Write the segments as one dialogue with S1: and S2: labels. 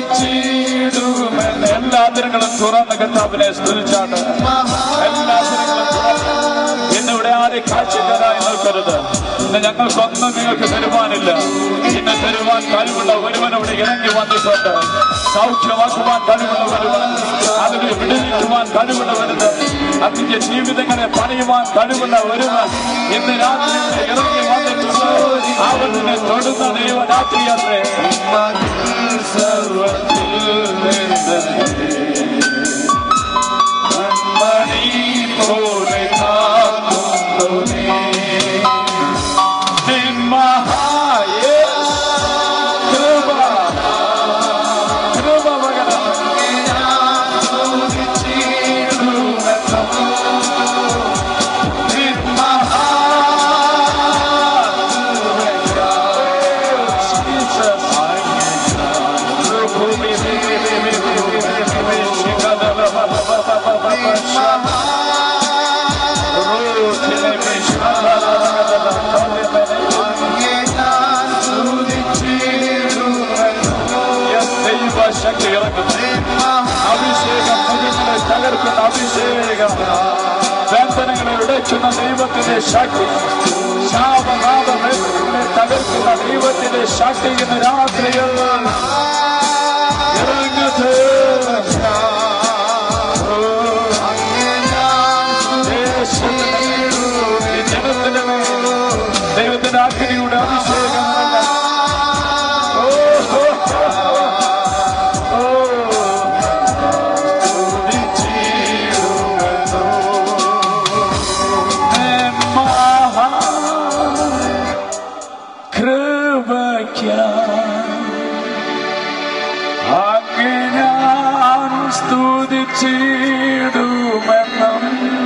S1: സ്തുതിച്ചിടുമെന്ന് എല്ലാ ദിനങ്ങളും തുറന്ന് കർത്താവിനെ സ്തുതിച്ചാണ്. എല്ലാ ദിനങ്ങളും തുറന്ന്. ഇന്നിവിടെ ആരെ കാഴ്ചക്കാരായി നിൽക്കരുത്. ഇന്ന് ഞങ്ങൾക്കൊന്നും നിങ്ങൾക്ക് തരുവാനില്ല. ഇന്ന് തരുവാൻ കഴിവുള്ള ഒരുവൻ അവിടെ ഇറങ്ങി വന്നിട്ടുണ്ട്. സൗഖ്യമാക്കുവാൻ കഴിവുള്ള ഒരുവൻ, അതിനെ വിടുവിക്കുവാൻ കഴിവുള്ള ഒരുവൻ, അതിന്റെ ജീവിതങ്ങളെ പണിയുവാൻ കഴിവുള്ള ഒരുവൻ ഇന്ന് രാത്രി ഇറങ്ങി വന്നിട്ടുണ്ട്. അവനെ തൊടുന്ന ദൈവരാത്രിയത്രേ. പോലെ ശക്തി ഇറങ്ങുന്നു. അഭിഷേകം മുഖങ്ങളെ തകർക്കുന്ന അഭിഷേകം, ബന്ധനങ്ങളെ ഉടയ്ക്കുന്ന ദൈവത്തിന്റെ ശക്തി, ശാപനാഥങ്ങളെ തകർക്കുന്ന ദൈവത്തിന്റെ ശക്തി ഇന്ന് രാത്രിയിൽ ഇറങ്ങട്ടെ. ജനത്തിന്റെ ദൈവത്തിന്റെ അഗ്നിയുടെ അഭിഷേകം സ്തുതിച്ചിടുമെന്നും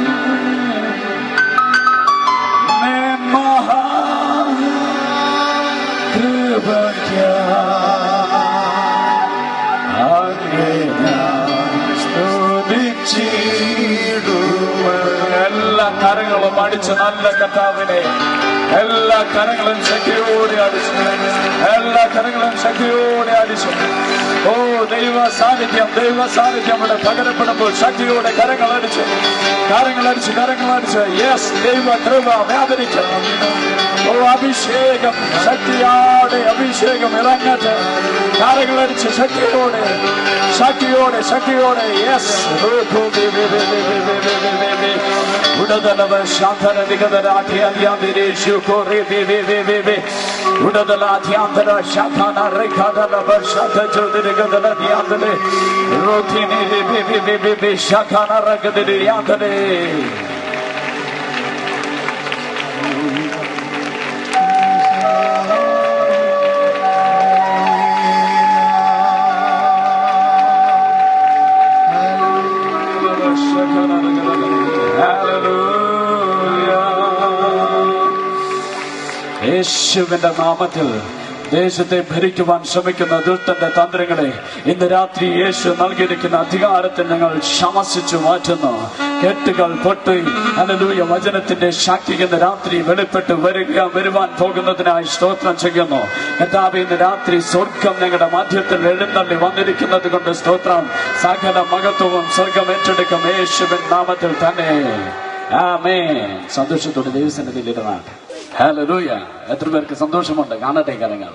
S1: എല്ലാ കരങ്ങളും അടിച്ച് നല്ല കർത്താവിനെ, എല്ലാ കരങ്ങളും ശക്തിയോടെ അടിച്ചു, എല്ലാ കരങ്ങളും ശക്തിയോടെ അടിച്ചു. ഓ ദൈവ സാന്നിധ്യം, ദൈവ സാന്നിധ്യം ഇവിടെ പകരപ്പെടുമ്പോൾ ശക്തിയോടെ കരങ്ങളടിച്ച്, കരങ്ങളടിച്ച്, കരങ്ങളടിച്ച്. യെസ്, ദൈവ കൃപ വ്യാപരിക്കണം. ഓ അഭിഷേകം, ശക്തിയോടെ അഭിഷേകം ഇറങ്ങട്ടെ. കരങ്ങളടിച്ച് ശക്തിയോടെ, ശക്തിയോടെ, ശക്തിയോടെ. യെസ്, ഉടതലവ ശാന്തന നിഗതരാധ്യാധ്യാന്തരേഷു ഉടതലാധ്യാന്തര ശാഖാന രേഖാതലവ ശാഖചോദരിഗതലധ്യാന്തരെ റോധിനി ശാഖാന രഗതിരിയാന്തരെ. യേശുവിന്റെ നാമത്തിൽ ദേശത്തെ ഭരിക്കുവാൻ ശ്രമിക്കുന്ന ദുഷ്ടന്റെ തന്ത്രങ്ങളെ ഇന്ന് രാത്രി യേശു നൽകിയിരിക്കുന്ന അധികാരത്തിൽ ഞങ്ങൾ ശമസിച്ചു മാറ്റുന്നു. കെട്ടുകൾ പൊട്ടി ഹല്ലേലൂയ, വചനത്തിന്റെ ശക്തി ഇന്ന് രാത്രി വെളിപ്പെട്ട് വരുവാൻ പോകുന്നതിനായി സ്തോത്രം ചെയ്യുന്നു. കർത്താവേ, ഇന്ന് രാത്രി സ്വർഗം ഞങ്ങളുടെ മധ്യത്തിൽ എഴുന്നള്ളി വന്നിരിക്കുന്നത് കൊണ്ട് സ്തോത്രം. സകല മഹത്വവും സ്വർഗം ഏറ്റെടുക്കും യേശുവിൻ നാമത്തിൽ തന്നെ. ആമേൻ. സന്തോഷത്തോടെ ദൈവസന്നിധിയിൽ ഇരുന്നാട്ടെ. ഹല്ലേലൂയ. എത്ര പേർക്ക് സന്തോഷമുണ്ട്? കാണട്ടെ കരങ്ങൾ.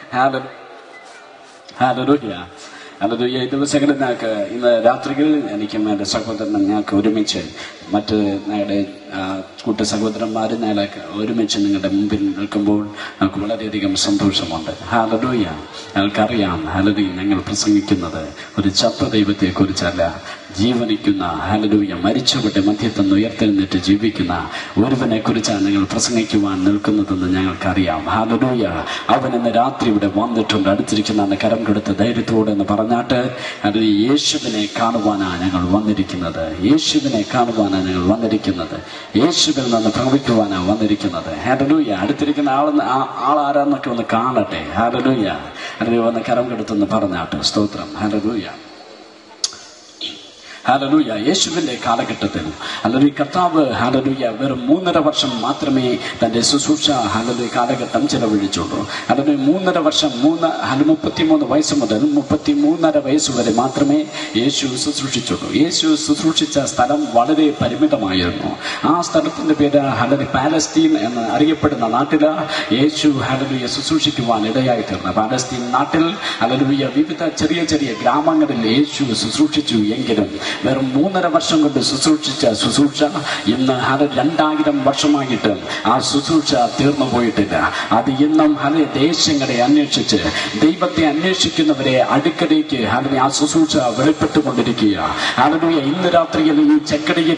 S1: ഹല്ലേലൂയ. ഹല്ലേലൂയ. ഈ ദിവസങ്ങളിൽ ഞങ്ങൾക്ക് ഇന്ന് രാത്രികളിൽ എനിക്കും എൻ്റെ സഹോദരനും ഞങ്ങൾക്ക് ഒരുമിച്ച് മറ്റ് ഞങ്ങളുടെ കൂട്ട സഹോദരന്മാരും ഞങ്ങളൊക്കെ ഒരുമിച്ച് നിങ്ങളുടെ മുമ്പിൽ നിൽക്കുമ്പോൾ ഞങ്ങൾക്ക് വളരെയധികം സന്തോഷമുണ്ട്. ഹല്ലേലൂയ. ഞങ്ങൾക്കറിയാം, ഹല്ലേലൂയ, ഞങ്ങൾ പ്രസംഗിക്കുന്നത് ഒരു ചത്ത ദൈവത്തെ കുറിച്ചല്ല, ജീവനിക്കുന്ന, ഹല്ലേലൂയ, മരിച്ചവരുടെ മധ്യത്തിൽ ഉയർത്തെഴുന്നേറ്റ് ജീവിക്കുന്ന ഒരുവനെ കുറിച്ചാണ് ഞങ്ങൾ പ്രസംഗിക്കുവാൻ നിൽക്കുന്നതെന്ന് ഞങ്ങൾക്കറിയാം. ഹല്ലേലൂയ. അവൻ ഇന്ന് രാത്രി ഇവിടെ വന്നിട്ടുണ്ട്. അടുത്തിരിക്കുന്ന കരം കൊടുത്ത് ധൈര്യത്തോടെ എന്ന് പറഞ്ഞാട്ട്, അത് യേശുവിനെ കാണുവാനാണ് ഞങ്ങൾ വന്നിരിക്കുന്നത്. യേശുവിനെ കാണുവാനാണ് ഞങ്ങൾ വന്നിരിക്കുന്നത്. യേശുവിൽ നിന്ന് പ്രവചിക്കുവാനാണ് വന്നിരിക്കുന്നത്. ഹല്ലേലൂയ. അടുത്തിരിക്കുന്ന ആളാരാന്നൊക്കെ ഒന്ന് കാണട്ടെ. ഹല്ലേലൂയ. അത് ഒന്ന് കരം കൊടുത്തെന്ന് പറഞ്ഞാട്ട്. സ്തോത്രം. ഹല്ലേലൂയ. ഹല്ലേലൂയ. യേശുവിന്റെ കാലഘട്ടത്തിൽ ഹല്ലേലൂയ കർത്താവ് ഹല്ലേലൂയ വെറും 3.5 വർഷം മാത്രമേ തന്റെ ശുശ്രൂഷ ഹല്ലേലൂയ കാലഘട്ടം ചെലവഴിച്ചുള്ളൂ. ഹല്ലേലൂയ 3.5 വർഷം 33 വയസ്സ് മുതൽ 33.5 വയസ്സ് വരെ മാത്രമേ യേശു ശുശ്രൂഷിച്ചുള്ളൂ. യേശു ശുശ്രൂഷിച്ച സ്ഥലം വളരെ പരിമിതമായിരുന്നു. ആ സ്ഥലത്തിന്റെ പേര് ഹല്ലേലൂയ പാലസ്തീൻ എന്ന് അറിയപ്പെടുന്ന നാട്ടില് യേശു ഹല്ലേലൂയ ശുശ്രൂഷിക്കുവാൻ ഇടയായി തീർന്നു. പാലസ്തീൻ നാട്ടിൽ ഹല്ലേലൂയ വിവിധ ചെറിയ ചെറിയ ഗ്രാമങ്ങളിൽ യേശു ശുശ്രൂഷിച്ചു. എങ്കിലും വെറും 3.5 വർഷം കൊണ്ട് ശുശ്രൂഷിച്ച ശുശ്രൂഷ ഇന്ന് 2000 വർഷമായിട്ട് ആ ശുശ്രൂഷ തീർന്നു പോയിട്ടില്ല. അത് ഇന്നും ദേശങ്ങളെ അന്വേഷിച്ച് ദൈവത്തെ അന്വേഷിക്കുന്നവരെ അടുക്കലേക്ക് ആ ശുശ്രൂഷ വെളിപ്പെട്ടുകൊണ്ടിരിക്കുക. ഹല്ലേലൂയ. ഇന്ന് രാത്രിയിൽ ഈ ചെക്കടിയിൽ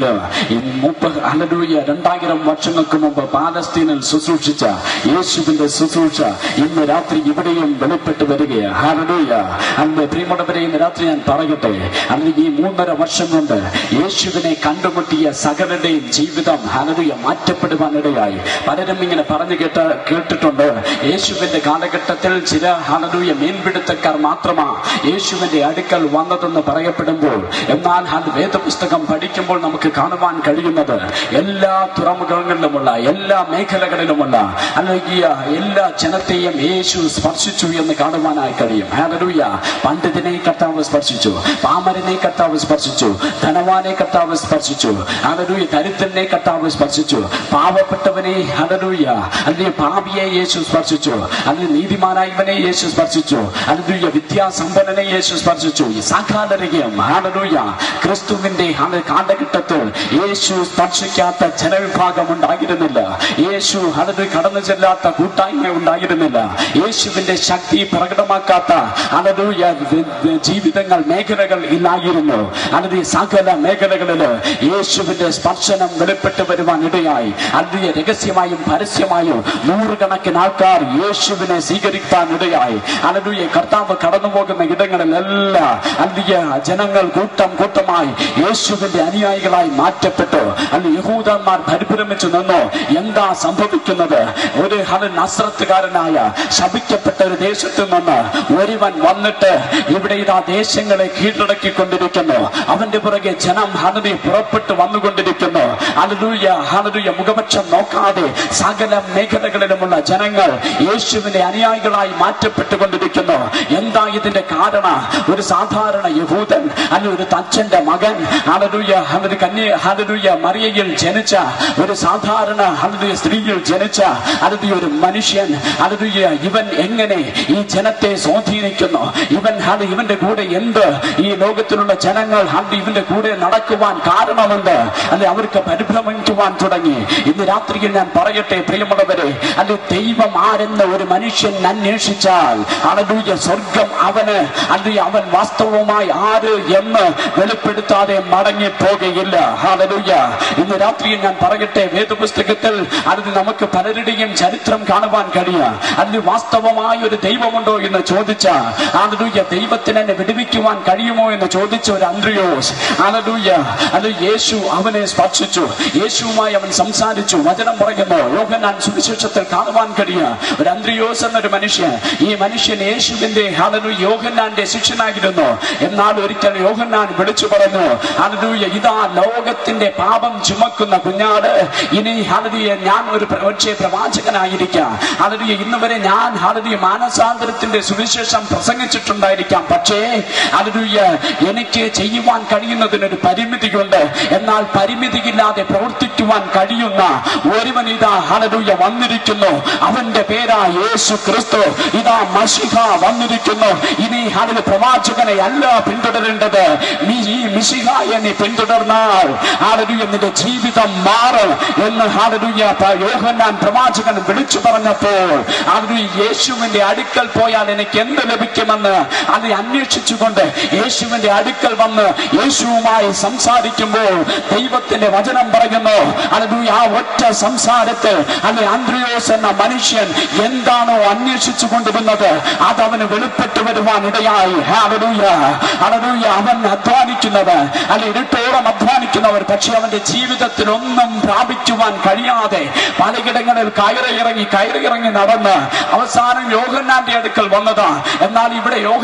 S1: 2000 വർഷങ്ങൾക്ക് മുമ്പ് പാലസ്തീനിൽ ശുശ്രൂഷിച്ച യേശുവിന്റെ ശുശ്രൂഷ ഇന്ന് രാത്രി ഇവിടെയും വെളിപ്പെട്ട് വരികയാണ്. ഹല്ലേലൂയ. പ്രിയമുള്ളവരെ, ഇന്ന് രാത്രി ഞാൻ പറയട്ടെ, ഈ 3.5 വർഷം കൊണ്ട് യേശുവിനെ കണ്ടുമുട്ടിയ സകലരുടെയും ജീവിതം ഹല്ലേലൂയ മാറ്റപ്പെടുവാനിടയായി. പലരും ഇങ്ങനെ പറഞ്ഞു കേട്ടിട്ടുണ്ട്, യേശുവിന്റെ കാലഘട്ടത്തിൽ ചില ഹല്ലേലൂയ മീൻപിടുത്തക്കാർ മാത്രമാ യേശുവിന്റെ അടുക്കൽ വന്നതെന്ന് പറയപ്പെടുമ്പോൾ, എന്നാൽ വേദപുസ്തകം പഠിക്കുമ്പോൾ നമുക്ക് കാണുവാൻ കഴിയുന്നത് എല്ലാ തുറമുഖങ്ങളിലുമുള്ള എല്ലാ മേഖലകളിലുമുള്ള ഹല്ലേലൂയ എല്ലാ ജനത്തെയും യേശു സ്പർശിച്ചു എന്ന് കാണുവാനായി കഴിയും. ഹല്ലേലൂയ. പണ്ഡിതനെ കർത്താവ് സ്പർശിച്ചു, പാമരനെ കർത്താവ് സ്പർശിച്ചു, ധനവാനെ കർത്താവ് സ്പർശിച്ചു, ഹല്ലേലൂയ ദരിദ്രനെ കർത്താവ് സ്പർശിച്ചു, പാവപ്പെട്ടവനെ ഹല്ലേലൂയ അല്ലെങ്കിൽ പാപിയെ യേശു സ്പർശിച്ചു, അല്ലെങ്കിൽ നീതിമാനായവനെ യേശു സ്പർശിച്ചു, ഹല്ലേലൂയ വിദ്യാസമ്പന്നനെ യേശു സ്പർശിച്ചു. ഈ സകലരെയും ഹല്ലേലൂയ ക്രിസ്തുവിന്റെ കാലഘട്ടത്തിൽ യേശു സ്പർശിക്കാത്ത ജനവിഭാഗം ഉണ്ടായിരുന്നില്ല. യേശു ഹല്ലേലൂയ കടന്നു ചെല്ലാത്ത കൂട്ടായ്മ ഉണ്ടായിരുന്നില്ല. യേശുവിന്റെ ശക്തി പ്രകടമാക്കാത്ത ഹല്ലേലൂയ ജീവിതങ്ങൾ മേഖലകൾ ഇല്ലായിരുന്നു. ഹല്ലേലൂയ സകല മേഖലകളില് യേശുവിന്റെ സ്പർശനം വെളിപ്പെട്ട് വരുവാൻ ഇടയായി. ഹല്ലേലൂയ രഹസ്യമായും പരസ്യമായും 100 കണക്കിന് ആൾക്കാർ യേശുവിനെ സ്വീകരിക്കാൻ ഇടയായി. ഹല്ലേലൂയ കർത്താവ് കടന്നു പോകുന്ന ഇടങ്ങളിലെല്ലാം ഹല്ലേലൂയ ജനങ്ങൾ കൂട്ടം കൂട്ടമായി യേശുവിന്റെ അനുയായികളായി മാറ്റപ്പെട്ടു. അല്ലെങ്കിൽ യഹൂദന്മാർ പരിഭ്രമിച്ചു നിന്നു, എന്താ സംഭവിക്കുന്നത്? ഒരു നസ്രത്തുകാരനായ ശപിക്കപ്പെട്ട ഒരു ദേശത്ത് നിന്ന് ഒരുവൻ വന്നിട്ട് ഇവിടെ ഇതാ ദേശങ്ങളെ കീഴടക്കിക്കൊണ്ടിരിക്കുന്നു. അവന്റെ പുറകെ ജനം ഹല്ലേലൂയ പുറപ്പെട്ടു വന്നുകൊണ്ടിരിക്കുന്നു. ഹല്ലേലൂയ ഹല്ലേലൂയ മുഖപക്ഷം നോക്കാതെ സകല മേഖലകളിലുമുള്ള ജനങ്ങൾ യേശുവിന്റെ അനുയായികളായി മാറ്റപ്പെട്ടുകൊണ്ടിരിക്കുന്നു. എന്താ ഇതിന്റെ കാരണം? ഒരു സാധാരണ യഹൂദൻ അല്ലെങ്കിൽ ഒരു തച്ചന്റെ മകൻ ഹല്ലേലൂയ ഹല്ലേലൂയ മറിയയിൽ ജനിച്ച ഒരു സാധാരണ ഹല്ലേലൂയ സ്ത്രീയിൽ ജനിച്ച ഹല്ലേലൂയ ഒരു മനുഷ്യൻ ഹല്ലേലൂയ ഇവൻ എങ്ങനെ ഈ ജനത്തെ സ്വാധീനിക്കുന്നു? ഇവന്റെ കൂടെ എന്ത് ഈ ലോകത്തിലുള്ള ജനങ്ങൾ ഇവന്റെ കൂടെ നടക്കുവാൻ കാരണമെന്ത്? അല്ലെ അവർക്ക് പരിഭ്രമിക്കുവാൻ തുടങ്ങി. ഇന്ന് രാത്രിയിൽ ഞാൻ പറയട്ടെ പ്രിയമുള്ളവരെ, അല്ലെ ദൈവം ആരെന്ന് ഒരു മനുഷ്യൻ അന്വേഷിച്ചാൽ ഹല്ലേലൂയ സ്വർഗം അവന് അല്ലെങ്കിൽ അവൻ വാസ്തവമായി ആര് എന്ന് വെളിപ്പെടുത്താതെ മടങ്ങി പോകുകയില്ല. ഹല്ലേലൂയ. ഇന്ന് രാത്രിയിൽ ഞാൻ പറയട്ടെ, വേദപുസ്തകത്തിൽ അത് നമുക്ക് പലരുടെയും ചരിത്രം കാണുവാൻ കഴിയാം. അതിന് വാസ്തവമായ ഒരു ദൈവമുണ്ടോ എന്ന് ചോദിച്ച ഹല്ലേലൂയ ദൈവത്തിന് എന്നെ വിടുവിക്കുവാൻ കഴിയുമോ എന്ന് ചോദിച്ച ഒരു അന്ത്രയോസ് ഹല്ലേലൂയ അത് യേശു അവനെ സ്പർശിച്ചു. യേശുവുമായി അവൻ സംസാരിച്ചു. വചനം പറയുന്നു, യോഹന്നാൻ സുവിശേഷത്തിൽ കാണുവാൻ കഴിയാം, ഒരു അന്ത്രയോസ് എന്നൊരു മനുഷ്യൻ. ഈ മനുഷ്യൻ യേശുവിന്റെ ഹല്ലേലൂയ യോഹന്നാന്റെ ശിഷ്യനായിരുന്നു. എന്നാൽ ഒരിക്കൽ യോഹന്നാൻ വിളിച്ചു പറഞ്ഞു, ഹല്ലേലൂയ ഇതാ ലോകത്തിന്റെ പാപം ചുമക്കുന്ന കുഞ്ഞാട്. ഇനി ഹല്ലേലൂയ ഞാൻ ഒരു പ്രവാചകനായിരിക്കാം, ഹല്ലേലൂയ ഇന്ന് വരെ ഞാൻ ഹല്ലേലൂയ മാനസാന്തരത്തിന്റെ സുവിശേഷം പ്രസംഗിച്ചിട്ടുണ്ടായിരിക്കാം, പക്ഷേ ഹല്ലേലൂയ എനിക്ക് ചെയ്യുവാൻ കഴിയുന്നതിനൊരു പരിമിതിയുണ്ട്. എന്നാൽ പരിമിതിയില്ലാതെ പ്രവർത്തിക്കുവാൻ കഴിയുന്ന ഒരുവൻ ഇതാ ഹല്ലേലൂയ വന്നിരിക്കുന്നു. അവന്റെ പേരാ യേശു ക്രിസ്തു. ഇതാ മശിഹ വന്നിരിക്കുന്നു. ഇനി ഹല്ലേലൂയ പ്രവാചകനെ അല്ല പിന്തുടരേണ്ടത്, ഈ മിശിഹായെ നീ പിന്തുടർന്നാൽ ഹല്ലേലൂയ നിന്റെ ജീവിതം മാറും എന്ന് ഹല്ലേലൂയ യോഹന്നാൻ പ്രവാചകൻ വിളിച്ചു പറഞ്ഞപ്പോൾ ഹല്ലേലൂയ യേശുവിന്റെ അടുക്കൽ പോയാൽ എനിക്ക് എന്ത് ലഭിക്കുമെന്ന് അത് അന്വേഷിച്ചുകൊണ്ട് യേശുവിന്റെ അടുക്കൽ വന്ന് യേശുവുമായി സംസാരിക്കുമ്പോൾ ദൈവത്തിന്റെ വചനം പറയുന്നു, ഹല്ലേലൂയ ആ ഒറ്റ സംസാരത്തിൽ അന്ത്രയോസ് എന്ന മനുഷ്യൻ എന്താണോ അന്വേഷിച്ചു കൊണ്ടിരുന്നത് അത് അവന് വെളിപ്പെട്ടു വരുവാൻ ഇടയായി. ഹല്ലേലൂയ ഹല്ലേലൂയ അവൻ അധ്വാനിക്കുന്നവർ അല്ലെ ഇരുട്ടോളം അധ്വാനിക്കുന്നവർ, പക്ഷെ അവന്റെ ജീവിതത്തിൽ ഒന്നും പ്രാപിക്കുവാൻ കഴിയാതെ പലയിടങ്ങളിൽ കയറി ഇറങ്ങി നടന്ന് അവസാനം യോഹന്നാന്റെ അടുക്കൽ വന്നതാ. എന്നാൽ ഇവിടെ യോഹന്നാൻ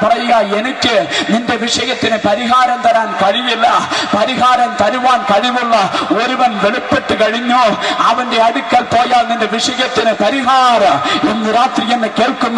S1: പറയുക, എനിക്ക് നിന്റെ വിഷയത്തിന് പരിഹാരം തരാൻ കഴിയില്ല. പരിഹാരം തരുവാൻ കഴിവുള്ള ഒരുവൻ വെളിപ്പെട്ട് കഴിഞ്ഞു. അവന്റെ അടുക്കൽ പോയാൽ നിന്റെ വിഷയത്തിന് പരിഹാരം. ഇന്ന് രാത്രി എന്നെ കേൾക്കുന്ന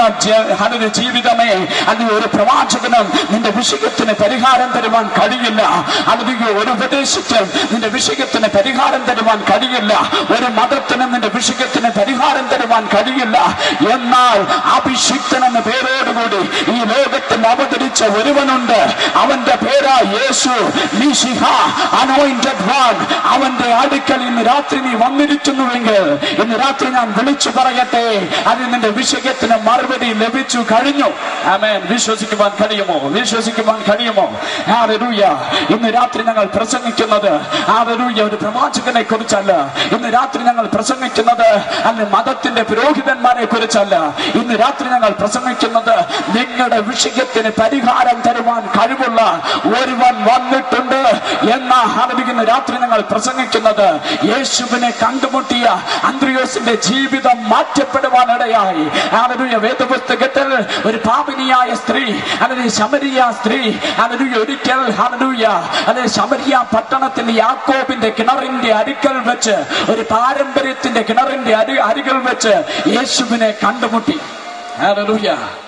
S1: ജീവിതമേ, അല്ലെങ്കിൽ ഒരു പ്രവാചകനും നിന്റെ വിഷയത്തിന് പരിഹാരം തരുവാൻ കഴിയില്ല. അല്ലെങ്കിൽ ഒരു ഉപദേശിക്കും നിന്റെ വിഷയത്തിന് പരിഹാരം തരുവാൻ കഴിയില്ല. ഒരു മതത്തിനും നിന്റെ വിഷയത്തിന് പരിഹാരം തരുവാൻ കഴിയില്ല. എന്നാൽ അഭിഷിക്തൻ എന്ന പേരോടുകൂടി ഈ ലോകത്തിൽ അവതരിച്ച ഒരുവനുണ്ട്. അവന്റെ പേരാ യേശു മിശിഹ, അനോയിന്റഡ് വൺ. അവന്റെ അടുക്കൽ ഇന്ന് രാത്രി നീ വന്നിരിക്കുന്നുവെങ്കിൽ ഇന്ന് രാത്രി ഞാൻ വിളിച്ചു പറയട്ടെ, അത് നിന്റെ വിഷയത്തിന് മറുപടി ലഭിച്ചു കഴിഞ്ഞു. ആമേൻ. വിശ്വസിക്കുവാൻ കഴിയുമോ? വിശ്വസിക്കുവാൻ കഴിയുമോ? ഹല്ലേലൂയ. ഇന്ന് രാത്രി ഞങ്ങൾ പ്രസംഗിക്കുന്നത് ഹല്ലേലൂയ ഒരു പ്രവാചകനെ കുറിച്ചല്ല. ഇന്ന് രാത്രി ഞങ്ങൾ പ്രസംഗിക്കുന്നത് അല്ലെ മതത്തിന്റെ പുരോഹിതന്മാരെ കുറിച്ചല്ല. ഇന്ന് രാത്രി ഞങ്ങൾ പ്രസംഗിക്കുന്നത് നിങ്ങളുടെ വിഷയത്തിന് പരിഹാരം തരുവാൻ കഴിവുള്ള ഒരുവൻ വന്നിട്ടുണ്ട് എന്ന ഹല്ലേലൂയ. ഇന്ന് രാത്രി ഞങ്ങൾ പ്രസംഗിക്കുന്നത് യേശുവിനെ കണ്ടുമുട്ടിയ അന്ത്രയോസിന്റെ ജീവിതം മാറ്റപ്പെടുവാനിടയായി. ഹല്ലേലൂയ. വേദപുസ്തകത്തിൽ ഒരു പാപിനിയായ സ്ത്രീ, അല്ലെങ്കിൽ ശമരിയ സ്ത്രീ, ഹല്ലേലൂയ, ഒരിക്കൽ ഹല്ലേലൂയ അല്ലെ ശമരിയ പട്ടണത്തിന്റെ യാക്കോബിന്റെ കിണറിന്റെ അരികൽ വെച്ച്, ഒരു പാരമ്പര്യത്തിന്റെ കിണറിന്റെ അരികിൽ വെച്ച് യേശുവിനെ കണ്ടുമുട്ടി. ഹല്ലേലൂയ.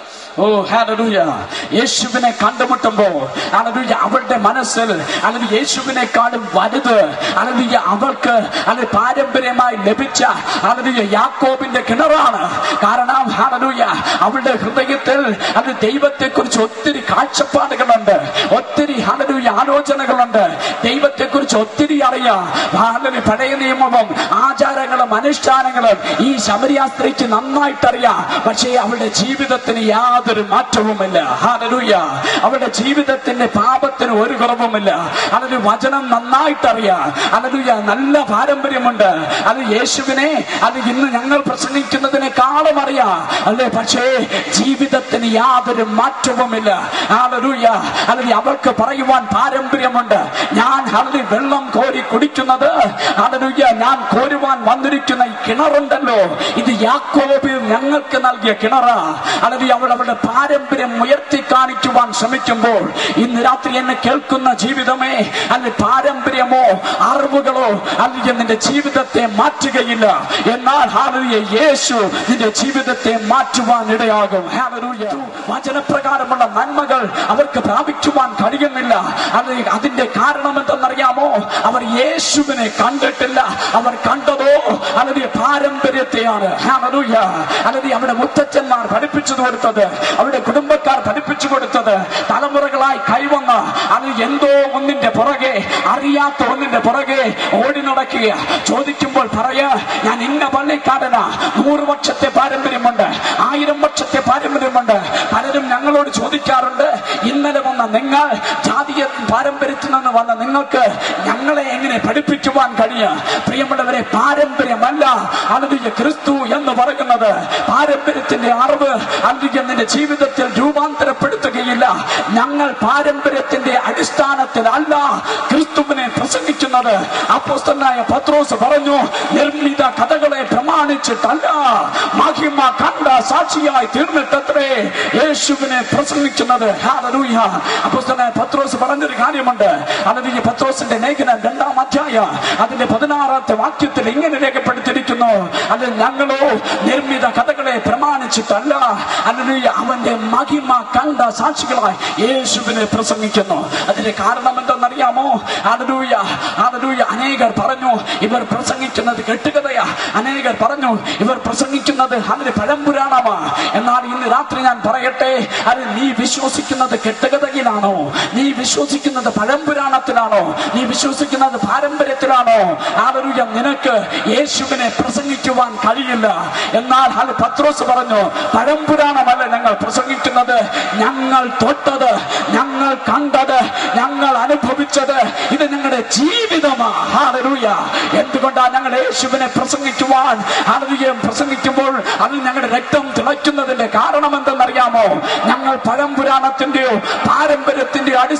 S1: ഓ ഹല്ലേലൂയ. യേശുവിനെ കണ്ടുമുട്ടുമ്പോൾ ഹല്ലേലൂയ അവളുടെ മനസ്സിൽ അല്ലെങ്കിൽ യേശുവിനെക്കാളും വലുത് ഹല്ലേലൂയ അവൾക്ക് അല്ലെങ്കിൽ പാരമ്പര്യമായി ലഭിച്ച ഹല്ലേലൂയ യാക്കോബിന്റെ കിണറാണ്. കാരണം ഹല്ലേലൂയ അവളുടെ ഹൃദയത്തിൽ അത് ദൈവത്തെക്കുറിച്ച് ഒത്തിരി കാഴ്ചപ്പാടുകളുണ്ട്, ഒത്തിരി ഹല്ലേലൂയ ആലോചനകളുണ്ട്, ദൈവത്തെക്കുറിച്ച് ഒത്തിരി അറിയാം. ഹല്ലേലൂയ പഴയ നിയമവും ആചാരങ്ങളും അനുഷ്ഠാനങ്ങളും ഈ ശമരിയ സ്ത്രീക്ക് നന്നായിട്ടറിയാം. പക്ഷേ അവളുടെ ജീവിതത്തിന് യാതൊരു മാറ്റവുമില്ല. ഹല്ലേലൂയ. അവരുടെ ജീവിതത്തിന്റെ പാപത്തിന് ഒരു കുറവുമില്ല. അതൊരു വചനം നന്നായിട്ടറിയാം. ഹല്ലേലൂയ. നല്ല പാരമ്പര്യമുണ്ട്. അത് യേശുവിനെ അത് ഇന്ന് ഞങ്ങൾ പ്രസംഗിക്കുന്നതിനേക്കാളും അറിയാം അല്ലേ. പക്ഷേ ജീവിതത്തിന് യാതൊരു മാറ്റവുമില്ല. ഹല്ലേലൂയ. അല്ലെങ്കിൽ അവൾക്ക് പറയുവാൻ പാരമ്പര്യമുണ്ട്. ഞാൻ ഹല്ലേലൂയ വെള്ളം കോരി കുടിക്കുന്നത് ഹല്ലേലൂയ ഞാൻ കോരുവാൻ വന്നിരിക്കുന്ന ഈ കിണറുണ്ടല്ലോ, ഇത് യാക്കോബ് ഞങ്ങൾക്ക് നൽകിയ കിണറാ. ഹല്ലേലൂയ. അവളുടെ പാരമ്പര്യം ഉയർത്തി കാണിക്കുവാൻ ശ്രമിക്കുമ്പോൾ ഇന്ന് രാത്രി എന്നെ കേൾക്കുന്ന ജീവിതമേ, അല്ലെങ്കിൽ പാരമ്പര്യമോ അറിവുകളോ അല്ലെങ്കിൽ നിന്റെ ജീവിതത്തെ മാറ്റുകയില്ല. എന്നാൽ ഹല്ലേലൂയ യേശു നിന്റെ ജീവിതത്തെ മാറ്റുവാൻ ഇടയാകും. ഹല്ലേലൂയ. വചനപ്രകാരമുള്ള നന്മകൾ അവർക്ക് പ്രാപിക്കുവാൻ കഴിയുന്നില്ല. അതിന്റെ കാരണം എന്തെന്നറിയാമോ? അവർ യേശുവിനെ കണ്ടിട്ടില്ല. അവർ കണ്ടതോ ഹല്ലേലൂയ പാരമ്പര്യത്തെയാണ്. ഹല്ലേലൂയ. ഹല്ലേലൂയ. അവിടെ മുത്തച്ഛന്മാർ പഠിപ്പിച്ചു കൊടുത്തത്, അവരുടെ കുടുംബക്കാർ പഠിപ്പിച്ചു കൊടുത്തത്, തലമുറകളായി കൈവന്ന അത് എന്തോ ഒന്നിന്റെ പുറകെ, അറിയാത്ത ഒന്നിന്റെ പുറകെ ഓടി നടക്കുക. ചോദിക്കുമ്പോൾ പറയാ, ഞാൻ ഇന്ന പള്ളിക്കാരനാ, 100 വർഷത്തെ പാരമ്പര്യമുണ്ട്, 1000 വർഷത്തെ പാരമ്പര്യമുണ്ട്. പലരും ഞങ്ങളോട് ചോദിക്കാറുണ്ട്, ഇന്നലെ വന്ന നിങ്ങൾ, ജാതീയ പാരമ്പര്യത്തിൽ നിന്ന് വന്ന നിങ്ങൾക്ക് ഞങ്ങളെ എങ്ങനെ പഠിപ്പിക്കുവാൻ കഴിയും? പ്രിയമുള്ളവരെ, പാരമ്പര്യമല്ല ഹല്ലേലൂയ ക്രിസ്തു എന്ന് പറയുന്നത്. പാരമ്പര്യത്തിന്റെ അറിവ് ഹല്ലേലൂയ നിന്റെ ജീവിതത്തിൽ രൂപാന്തരപ്പെടുത്തുകയില്ല. ഞങ്ങൾ പാരമ്പര്യത്തിന്റെ അടിസ്ഥാനത്തിൽ അല്ല ക്രിസ്തുവിനെ പ്രസംഗിക്കുന്നത്. അപ്പോസ്തലനായ പത്രോസ് പറഞ്ഞു, നിർമ്മിത കഥകളെ പ്രമാണിച്ചിട്ടല്ല, മഹിമ കണ്ട സാക്ഷിയായി തീർന്നിട്ടത്രേ യേശുവിനെ പ്രസംഗിക്കുന്നത്. ഹല്ലേലൂയ. അപ്പോസ്തലനായ പത്രോസ് പറഞ്ഞൊരു കാര്യമുണ്ട്. ഹല്ലേലൂയ. പത്രോസിന്റെ ലേഖനം 2-ാം അധ്യായം അതിന്റെ 16-ാമത്തെ വാക്യത്തിൽ ഇങ്ങനെ രേഖപ്പെടുത്തിയിരിക്കുന്നു, അത് ഞങ്ങളോ നിർമ്മിത കഥകളെ പ്രമാണിച്ചിട്ടല്ല, ഹല്ലേലൂയ അവന്റെ മഹിമ കണ്ട സാക്ഷികളായി യേശുവിനെ പ്രസംഗിക്കുന്നു. അതിന്റെ കാരണം എന്തെന്നറിയാമോ? ഹല്ലേലൂയ. ഹല്ലേലൂയ. അനേകർ പറഞ്ഞു ഇവർ പ്രസംഗിക്കുന്നത് കെട്ടുകഥയാ. അനേകർ പറഞ്ഞു ഇവർ പ്രസംഗിക്കുന്നത് ഹല്ലേലൂയ പഴംപുരാണമാ. എന്നാൽ ഇന്ന് രാത്രി ഞാൻ പറയട്ടെ, അത് നീ വിശ്വസിക്കുന്നത് കെട്ടുകഥയിലാണോ? നീ വിശ്വസിക്കുന്നത് പഴംപുരാണത്തിലാണോ? നീ വിശ്വസിക്കുന്നത് പാരമ്പര്യത്തിലാണോ? ഹല്ലേലൂയ. നിനക്ക് യേശുവിനെ പ്രസംഗിക്കുവാൻ കഴിയില്ല. എന്നാൽ പത്രോസ് പറഞ്ഞു, പഴംപുരാണമല്ല ഞങ്ങൾ പ്രസംഗിക്കുന്നത്, ഞങ്ങൾ തൊട്ടത്, ഞങ്ങൾ കണ്ടത്, ഞങ്ങൾ അനുഭവിച്ചത്, ഇത് ഞങ്ങളുടെ ജീവിതമാണ്. ഹല്ലേലൂയ. എന്തുകൊണ്ടാണ് ഞങ്ങൾ യേശുവിനെ പ്രസംഗിക്കുവാൻ ഹല്ലേലൂയ പ്രസംഗിക്കുമ്പോൾ അതിൽ ഞങ്ങളുടെ രക്തം തിളയ്ക്കുന്നതിന്റെ കാരണം എന്തെന്നറിയാമോ? ഞങ്ങൾ പഴംപുരാണത്തിന്റെയോ പാരമ്പര്യത്തിന്റെയോ അടിസ്ഥാനത്തിൽ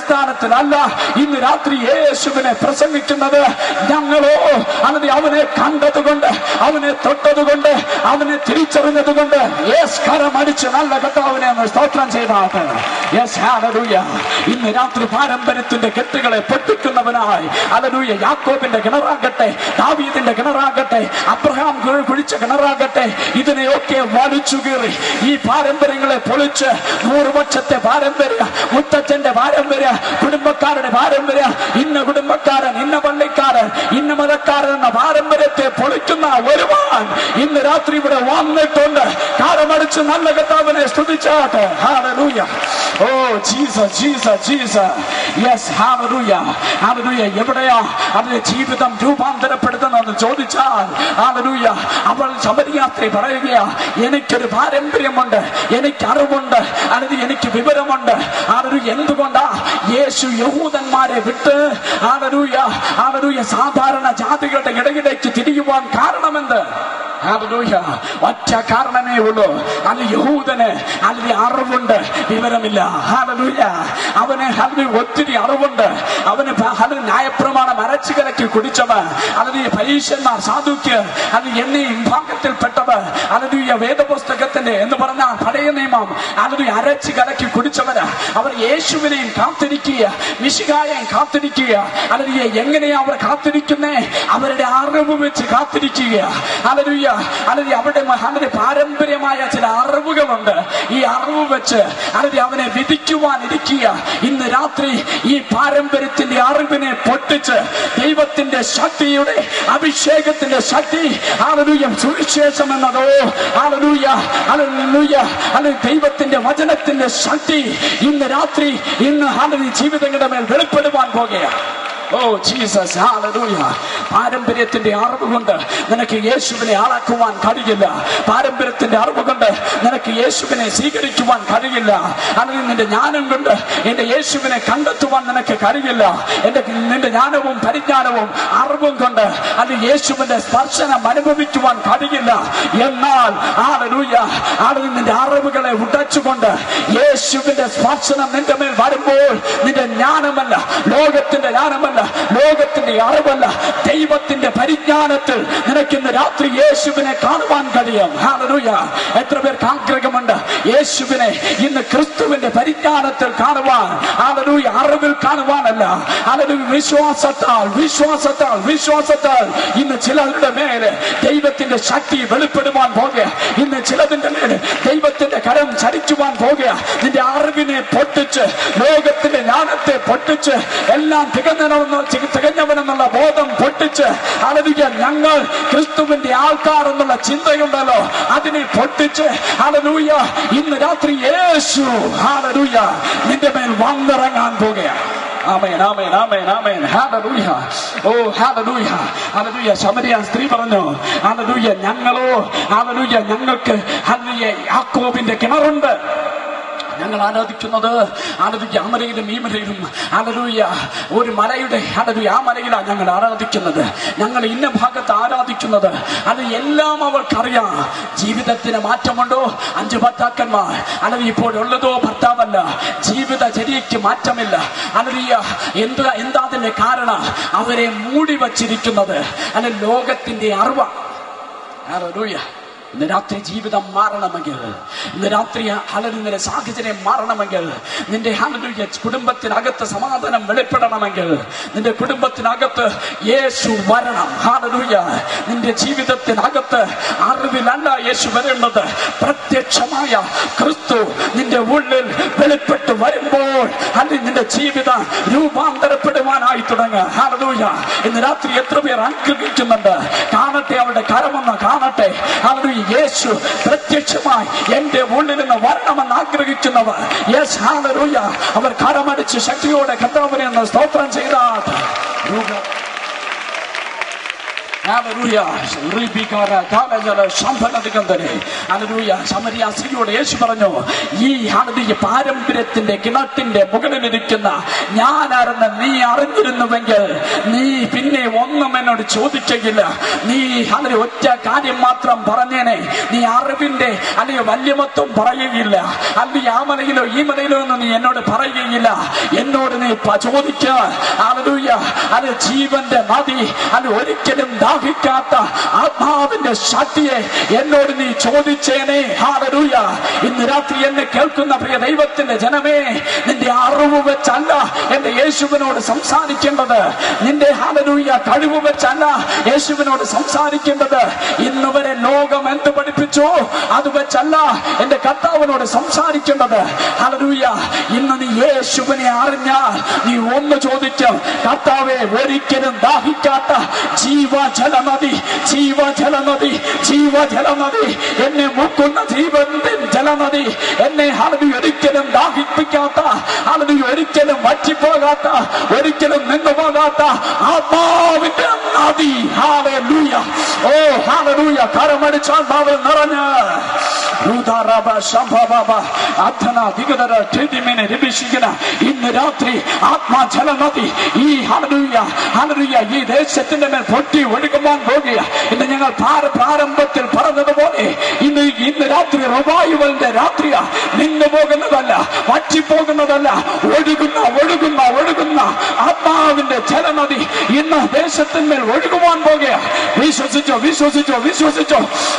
S1: പാരമ്പര്യത്തിലല്ല ഇന്ന് രാത്രി യേശുവിനെ പ്രസംഗിക്കുന്നത്. ഞങ്ങളോ അവനെ കണ്ടതുകൊണ്ട്, അവനെ തൊട്ടതുകൊണ്ട്, അവനെ തിരിച്ചറിഞ്ഞതുകൊണ്ട് കരമടിച്ച് നല്ല കർത്താവിനെ സ്തോത്രം ചെയ്താട്ടെ. ഇന്ന് രാത്രി പാരമ്പര്യത്തിന്റെ കെട്ടുകളെ പൊട്ടിക്കുന്നവനായി ഹല്ലേലൂയ യാക്കോബിന്റെ കിണറാകട്ടെ, ദാവീദിന്റെ കിണറാകട്ടെ, അബ്രഹാം കുഴിച്ച കിണറാകട്ടെ, ഇതിനെയൊക്കെ വലിച്ചു കീറി ഈ പാരമ്പര്യങ്ങളെ പൊളിച്ച് 100 വർഷത്തെ പാരമ്പര്യ, മുത്തച്ഛന്റെ പാരമ്പര്യ, കുടുംബക്കാരുടെ പാരമ്പര്യ, ഇന്ന കുടുംബക്കാരൻ, ഇന്ന പള്ളിക്കാരൻ, ഇന്ന മതക്കാരൻ എന്ന പാരമ്പര്യത്തെ പൊളിക്കുന്ന ഒരുവൻ ഇന്ന് രാത്രി ഇവിടെ വന്നിട്ടുണ്ട്. കാരമടിച്ച് നല്ല കർത്താവിനെ സ്തുതിച്ചാട്ടെ. ഹല്ലേലൂയ. ഓ ജീസസ്, ജീസസ്, ജീസസ്. യെസ്, ഹല്ലേലൂയ, ഹല്ലേലൂയ. എവിടെയാ അവന്റെ ജീവിതം രൂപാന്തരപ്പെടുത്തുന്നതെന്ന് ചോദിച്ചാൽ ഹല്ലേലൂയ അവൾ ശബരിയാത്രി പറയുകയാ, എനിക്കൊരു പാരമ്പര്യമുണ്ട്, എനിക്ക് അറിവുണ്ട്, അല്ലെങ്കിൽ എനിക്ക് വിവരമുണ്ട്. ഹല്ലേലൂയ. എന്തുകൊണ്ടാ യേശു യഹൂദന്മാരെ വിട്ട് ഹല്ലേലൂയ ഹല്ലേലൂയ സാധാരണ ജാതികളുടെ ഇടയിലേക്ക് തിരിയുവാൻ കാരണമെന്ത്? ഹല്ലേലൂയ. ഒറ്റ കാരണമേ ഉള്ളൂ. അത് യഹൂദന് അതിൽ അറിവുണ്ട്, വിവരമില്ല. ഹല്ലേലൂയ. അവന് ഒത്തിരി അറിവുണ്ട്. അവന് ന്യായപ്രമാണം അരച്ചു കലക്കി കുടിച്ചവൻ, അതിന് പരീക്ഷന്മാർ, സാധുക്യർ, അത് എന്നീ വിഭാഗത്തിൽപ്പെട്ടവർ, ഹല്ലേലൂയ വേദപുസ്തകത്തിന്റെ എന്ന് പറഞ്ഞാൽ പഴയ നിയമം അതിന് അരച്ചു കലക്കി കുടിച്ചവര്. അവർ യേശുവിനെയും കാത്തിരിക്കുക, മിശിഹായെയും കാത്തിരിക്കുക. ഹല്ലേലൂയ. എങ്ങനെയാ അവർ കാത്തിരിക്കുന്നേ? അവരുടെ അറിവ് വെച്ച് കാത്തിരിക്കുക. ഹല്ലേലൂയ. അല്ലെങ്കിൽ അവരുടെ പാരമ്പര്യമായ ചില അറിവുകളുണ്ട്. ഈ അറിവ് വെച്ച് അല്ലെങ്കിൽ അവനെ വിധിക്കുവാൻ ഇരിക്കുക. ഇന്ന് രാത്രി ഈ പാരമ്പര്യത്തിന്റെ അറിവിനെ പൊട്ടിച്ച് ദൈവത്തിന്റെ ശക്തിയുടെ അഭിഷേകത്തിന്റെ ശക്തി ഹല്ലേലൂയ സുവിശേഷം എന്നതോ ഹല്ലേലൂയ ഹല്ലേലൂയ അല്ലെങ്കിൽ ദൈവത്തിന്റെ വചനത്തിന്റെ ശക്തി ഇന്ന് രാത്രി ഇന്ന് ഹല്ലേലൂയ ജീവിതങ്ങളുടെ മേൽ വെളിപ്പെടുവാൻ പോകുകയാണ്. ഓ ജീസസ്, ഹല്ലേലൂയ. പാരമ്പര്യത്തിന്റെ അറിവ് കൊണ്ട് നിനക്ക് യേശുവിനെ ആളാക്കുവാൻ കഴിയില്ല. പാരമ്പര്യത്തിന്റെ അറിവ് കൊണ്ട് നിനക്ക് യേശുവിനെ സ്വീകരിക്കുവാൻ കഴിയില്ല. അല്ലെങ്കിൽ നിന്റെ ജ്ഞാനം കൊണ്ട് എന്റെ യേശുവിനെ കണ്ടെത്തുവാൻ നിനക്ക് കഴിയില്ല. നിന്റെ ജ്ഞാനവും പരിജ്ഞാനവും അറിവും കൊണ്ട് അത് യേശുവിന്റെ സ്പർശനം അനുഭവിക്കുവാൻ കഴിയില്ല. എന്നാൽ ഹല്ലേലൂയ നിന്റെ അറിവുകളെ ഉടച്ചുകൊണ്ട് യേശുവിന്റെ സ്പർശനം നിന്റെ മേൽ വരുമ്പോൾ നിന്റെ ജ്ഞാനമല്ല, ലോകത്തിന്റെ ജ്ഞാനമല്ല, ലോകത്തിന്റെ അറിവല്ല, ദൈവത്തിന്റെ പരിജ്ഞാനത്തിൽ നിനക്ക് ഇന്ന് രാത്രി യേശുവിനെ കാണുവാൻ കഴിയും. ഹല്ലേലൂയ. എത്ര പേർക്ക് ആഗ്രഹമുണ്ട് യേശുവിനെ ഇന്ന് ക്രിസ്തുവിന്റെ പരിജ്ഞാനത്തിൽ കാണുവാൻ? ഹല്ലേലൂയ. അറിവിൽ കാണുവാനല്ല, ഹല്ലേലൂയ വിശ്വാസത്താൽ, വിശ്വാസത്താൽ, വിശ്വാസത്താൽ ഇന്ന് ചിലരുടെ മേലെ ദൈവത്തിന്റെ ശക്തി വെളിപ്പെടുവാൻ പോകുക. ഇന്ന് ചിലതിന്റെ മേലെ ദൈവത്തിന്റെ കരം ചലിക്കുവാൻ പോകുക. നിന്റെ അറിവിനെ പൊട്ടിച്ച്, ലോകത്തിന്റെ ജ്ഞാനത്തെ പൊട്ടിച്ച്, എല്ലാം തികഞ്ഞവനെന്നുള്ള ബോധം പൊട്ടിച്ച്, ഹല്ലേലൂയ ഞങ്ങൾ ക്രിസ്തുവിന്റെ ആൾക്കാർ എന്നുള്ള ചിന്തയുണ്ടല്ലോ അതിനെ പൊട്ടിച്ച്, ഹല്ലേലൂയ ഇന്ന് രാത്രി യേശു ഹല്ലേലൂയ നിന്റെ മേൽ വന്നിറങ്ങാൻ പോകുകയാണ്. ആമേൻ, ആമേൻ, ആമേൻ, ആമേൻ. ഹല്ലേലൂയ. ഓ ഹല്ലേലൂയ, ഹല്ലേലൂയ. ശമരിയ സ്ത്രീ പറഞ്ഞു, ഹല്ലേലൂയ ഞങ്ങളോ ഹല്ലേലൂയ ഞങ്ങൾക്ക് ഹല്ലേലൂയ യാക്കോബിന്റെ കിണറുണ്ട്. ഞങ്ങൾ ആരാധിക്കുന്നത് ഹല്ലേലൂയ അമരയിലും ഈ മലയിലും ഹല്ലേലൂയ ഒരു മലയുടെ ഹല്ലേലൂയ ആ മലയിലാണ് ഞങ്ങൾ ആരാധിക്കുന്നത്. ഞങ്ങൾ ഇന്ന ഭാഗത്ത് ആരാധിക്കുന്നത് അത് എല്ലാം അവർക്കറിയാം. ജീവിതത്തിന് മാറ്റമുണ്ടോ? 5 ഭർത്താക്കന്മാർ അല്ലെങ്കിൽ ഇപ്പോഴുള്ളതോ ഭർത്താവല്ല. ജീവിതചര്യയ്ക്ക് മാറ്റമില്ല. ഹല്ലേലൂയ. എന്താ അതിന്റെ കാരണം? അവരെ മൂടി വച്ചിരിക്കുന്നത് അല്ലെ ലോകത്തിന്റെ അറിവ്. ഹല്ലേലൂയ. ഇന്ന് രാത്രി ജീവിതം മാറണമെങ്കിൽ, ഇന്ന് രാത്രി ഹല്ലേലൂയ സാഹചര്യം മാറണമെങ്കിൽ, നിന്റെ ഹല്ലേലൂയ കുടുംബത്തിനകത്ത് സമാധാനം വെളിപ്പെടണമെങ്കിൽ, നിന്റെ കുടുംബത്തിനകത്ത് യേശു വരണം. ഹല്ലേലൂയ. നിന്റെ ജീവിതത്തിനകത്ത് അറിവിലല്ല യേശു വരേണ്ടത്, പ്രത്യക്ഷമായ ക്രിസ്തു നിന്റെ ഉള്ളിൽ വെളിപ്പെട്ട് വരുമ്പോൾ നിന്റെ ജീവിതം രൂപാന്തരപ്പെടുവാനായി തുടങ്ങുക. ഹല്ലേലൂയ. ഇന്ന് രാത്രി എത്ര പേർ അനുഗ്രഹിക്കുന്നുണ്ട്? കാണട്ടെ, അവരുടെ കരമൊന്ന് കാണട്ടെ. ഹല്ലേലൂയ. യേശു പ്രത്യക്ഷമായി എന്റെ ഉള്ളിൽ നിന്ന് വരണമെന്ന് ആഗ്രഹിക്കുന്നവർ യെസ് ഹല്ലേലൂയ അവർ കരമടിച്ച് ശക്തിയോടെ കർത്താവിനെ സ്തോത്രം ചെയ്താൽ ശമരിയ സ്ത്രീയോട് യേശു പറഞ്ഞു, ഈ പാരമ്പര്യത്തിന്റെ കിണറ്റിന്റെ മുകളിലിരിക്കുന്ന ഞാനാരെന്ന് നീ അറിഞ്ഞിരുന്നുവെങ്കിൽ നീ പിന്നെ ഒന്നും എന്നോട് ചോദിക്കുകയില്ല. നീ ഒറ്റ കാര്യം മാത്രം പറഞ്ഞേനെ. നീ അറിവിന്റെ അല്ലെങ്കിൽ വല്യമത്വം പറയുകയില്ല, അല്ലെങ്കിൽ ആ മലയിലോ ഈ മലയിലോ എന്ന് നീ എന്നോട് പറയുകയില്ല. എന്നോട് നീ ചോദിക്കുക. അത് ജീവന്റെ നദി, അത് ഒരിക്കലും ദാഹിക്കാത്ത ആത്മാവിന്റെ ശക്തിയെ എന്നോട് നീ ചോദിച്ചേനെ. ഹല്ലേലൂയ. ഇന്ന് രാത്രി എന്നെ കേൾക്കുന്ന പ്രിയ ദൈവത്തിന്റെ ജനമേ, നിന്റെ അറിവ് വെച്ചല്ല എന്റെ യേശുവിനോട് സംസാരിക്കേണ്ടത്. നിന്റെ ഹല്ലേലൂയ കഴിവ് വെച്ചല്ല യേശുവിനോട് സംസാരിക്കേണ്ടത്. ഇന്ന് വരെ ലോകം എന്ത് പഠിപ്പിച്ചോ അത് വെച്ചല്ല എന്റെ കർത്താവിനോട് സംസാരിക്കേണ്ടത്. ഹല്ലേലൂയ. ഇന്ന് നീ യേശുവിനെ അറിഞ്ഞാൽ നീ ഒന്ന് ചോദിക്കും, കർത്താവേ, ഒരിക്കലും ദാഹിക്കാത്ത ജീവജലനദി, ജീവജലനദി, ജീവജലനദി, എന്നെ മുക്കുന്ന ജീവന്റെ ജലനദി, എന്നെ ഹല്ലേലൂയ ഒരിക്കലും ദാഹിപ്പിക്കാത്ത, ഹല്ലേലൂയ ഒരിക്കലും വറ്റിപ്പോകാത്ത, ഒരിക്കലും നിന്നുപോകാത്ത ആത്മാവിന്റെ നദി. ഹല്ലേലൂയ. ഓ ഹല്ലേലൂയ. കരമടിച്ചാൽ ഭാവം നിറഞ്ഞ് ഇന്ന് രാത്രി ആത്മാജലനദി ഈ ഹല്ലേലൂയ ഹല്ലേലൂയ ഈ ദേശത്തിന്റെ മേൽ പൊട്ടി ഒഴുകുവാൻ പോകുക. ഇന്ന് ഞങ്ങൾ പ്രാരംഭത്തിൽ പറഞ്ഞതുപോലെ ഇന്ന് രാത്രി റിവൈവലിന്റെ രാത്രിയാ. നിന്ന് പോകുന്നതല്ല, വറ്റിപ്പോകുന്നതല്ല, ഒഴുകുന്ന ഒഴുകുന്ന ഒഴുകുന്ന ആത്മാവിന്റെ ജലനദി ഇന്ന് ദേശത്തിന്മേൽ ഒഴുകുവാൻ പോകുക. വിശ്വസിച്ചോ, വിശ്വസിച്ചോ, വിശ്വസിച്ചോ.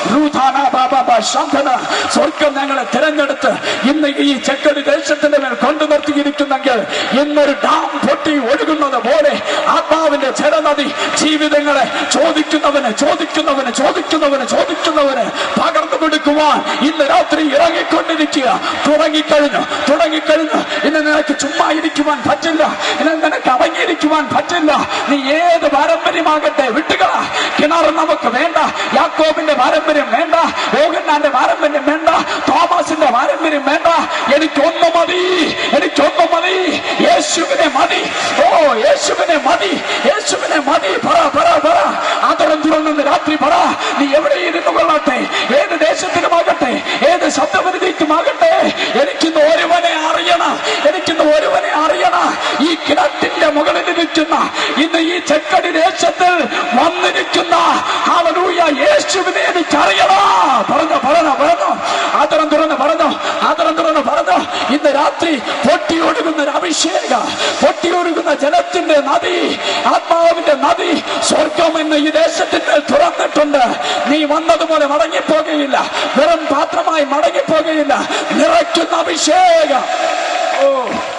S1: സ്വർഗം ഞങ്ങളെ തിരഞ്ഞെടുത്ത് ഇന്ന് ഈ ചെക്കടി ദേശത്തിന്റെ മേൽ കൊണ്ടു നിർത്തിയിരിക്കുന്നെങ്കിൽ ഇന്നൊരു ഡാം പൊട്ടി ഒഴുകുന്നത് പോലെ ആത്മാവിന്റെ ജലനദി ജീവിതങ്ങളെ ചോദിക്കുന്നവന് ചോദിക്കുന്നവന് ചോദിക്കുന്നവന് ചോദിക്കുന്നവന് പകർന്നു കൊടുക്കുവാൻ ഇന്ന് രാത്രി ഇറങ്ങിക്കൊണ്ടിരിക്കുക. തുടങ്ങിക്കഴിഞ്ഞു, തുടങ്ങിക്കഴിഞ്ഞു. ഇന്ന് നിനക്ക് ചുമ്മാ ഇരിക്കുവാൻ പറ്റില്ല, ഇന്ന് നിനക്ക് അടങ്ങിയിരിക്കുവാൻ പറ്റില്ല. നീ ഏത് പാരമ്പര്യമാകട്ടെ വിട്ടുകള. കിണർ നമുക്ക് വേണ്ട, യാക്കോബിന്റെ പാരമ്പര്യം വേണ്ട, യോഹന്നാന്റെ പാരമ്പര്യം വേണ്ട, തോമസിന്റെ പാരമ്പര്യം വേണ്ട. എനിക്കൊന്നു മതി, എനിക്കൊന്നു മതി, യേശുവിനെ മതി. ഓ യേശുവിനെ മതി, യേശുവിനെ മതി. പറ പറ പറ. അതരം തുറന്ന് രാത്രി പറ. നീ എവിടെ ഇരുന്നു കൊള്ളട്ടെ, ഏത് ദേശത്തിനുമാകട്ടെ, ഏത് ശബ്ദപരിധിക്കുമാകട്ടെ, എനിക്കിന്ന് ഒരുവനെ അറിയണം, എനിക്കിന്ന് ഒരുവനെ അറിയണം. ഈ കിണറ്റിന്റെ മുകളിൽ ഇരിക്കുന്ന, ഇന്ന് ഈ ചെക്കടി ദേശത്തിൽ വന്നിരിക്കുന്ന ഹല്ലേലൂയ യേശുവിനെ എനിക്കറിയണം. പറഞ്ഞു പറഞ്ഞു പറഞ്ഞു. ആദരം തുറന്ന് പറഞ്ഞു, ആദരം തുറന്ന് പറഞ്ഞു. ഇന്ന് രാത്രി പൊട്ടിയൊഴുകുന്ന ഒരു അഭിഷേക, പൊട്ടിയൊഴുകുന്ന ജലത്തിന്റെ നദി, ആത്മാവിന്റെ നദി സ്വർഗം എന്ന് ഈ ദേശത്തിന്റെ തുറന്നിട്ടുണ്ട്. നീ വന്നതുപോലെ മടങ്ങിപ്പോകുകയില്ല, വെറും പാത്രമായി മടങ്ങിപ്പോകുകയില്ല. നിറയ്ക്കുന്ന അഭിഷേകം. ഓ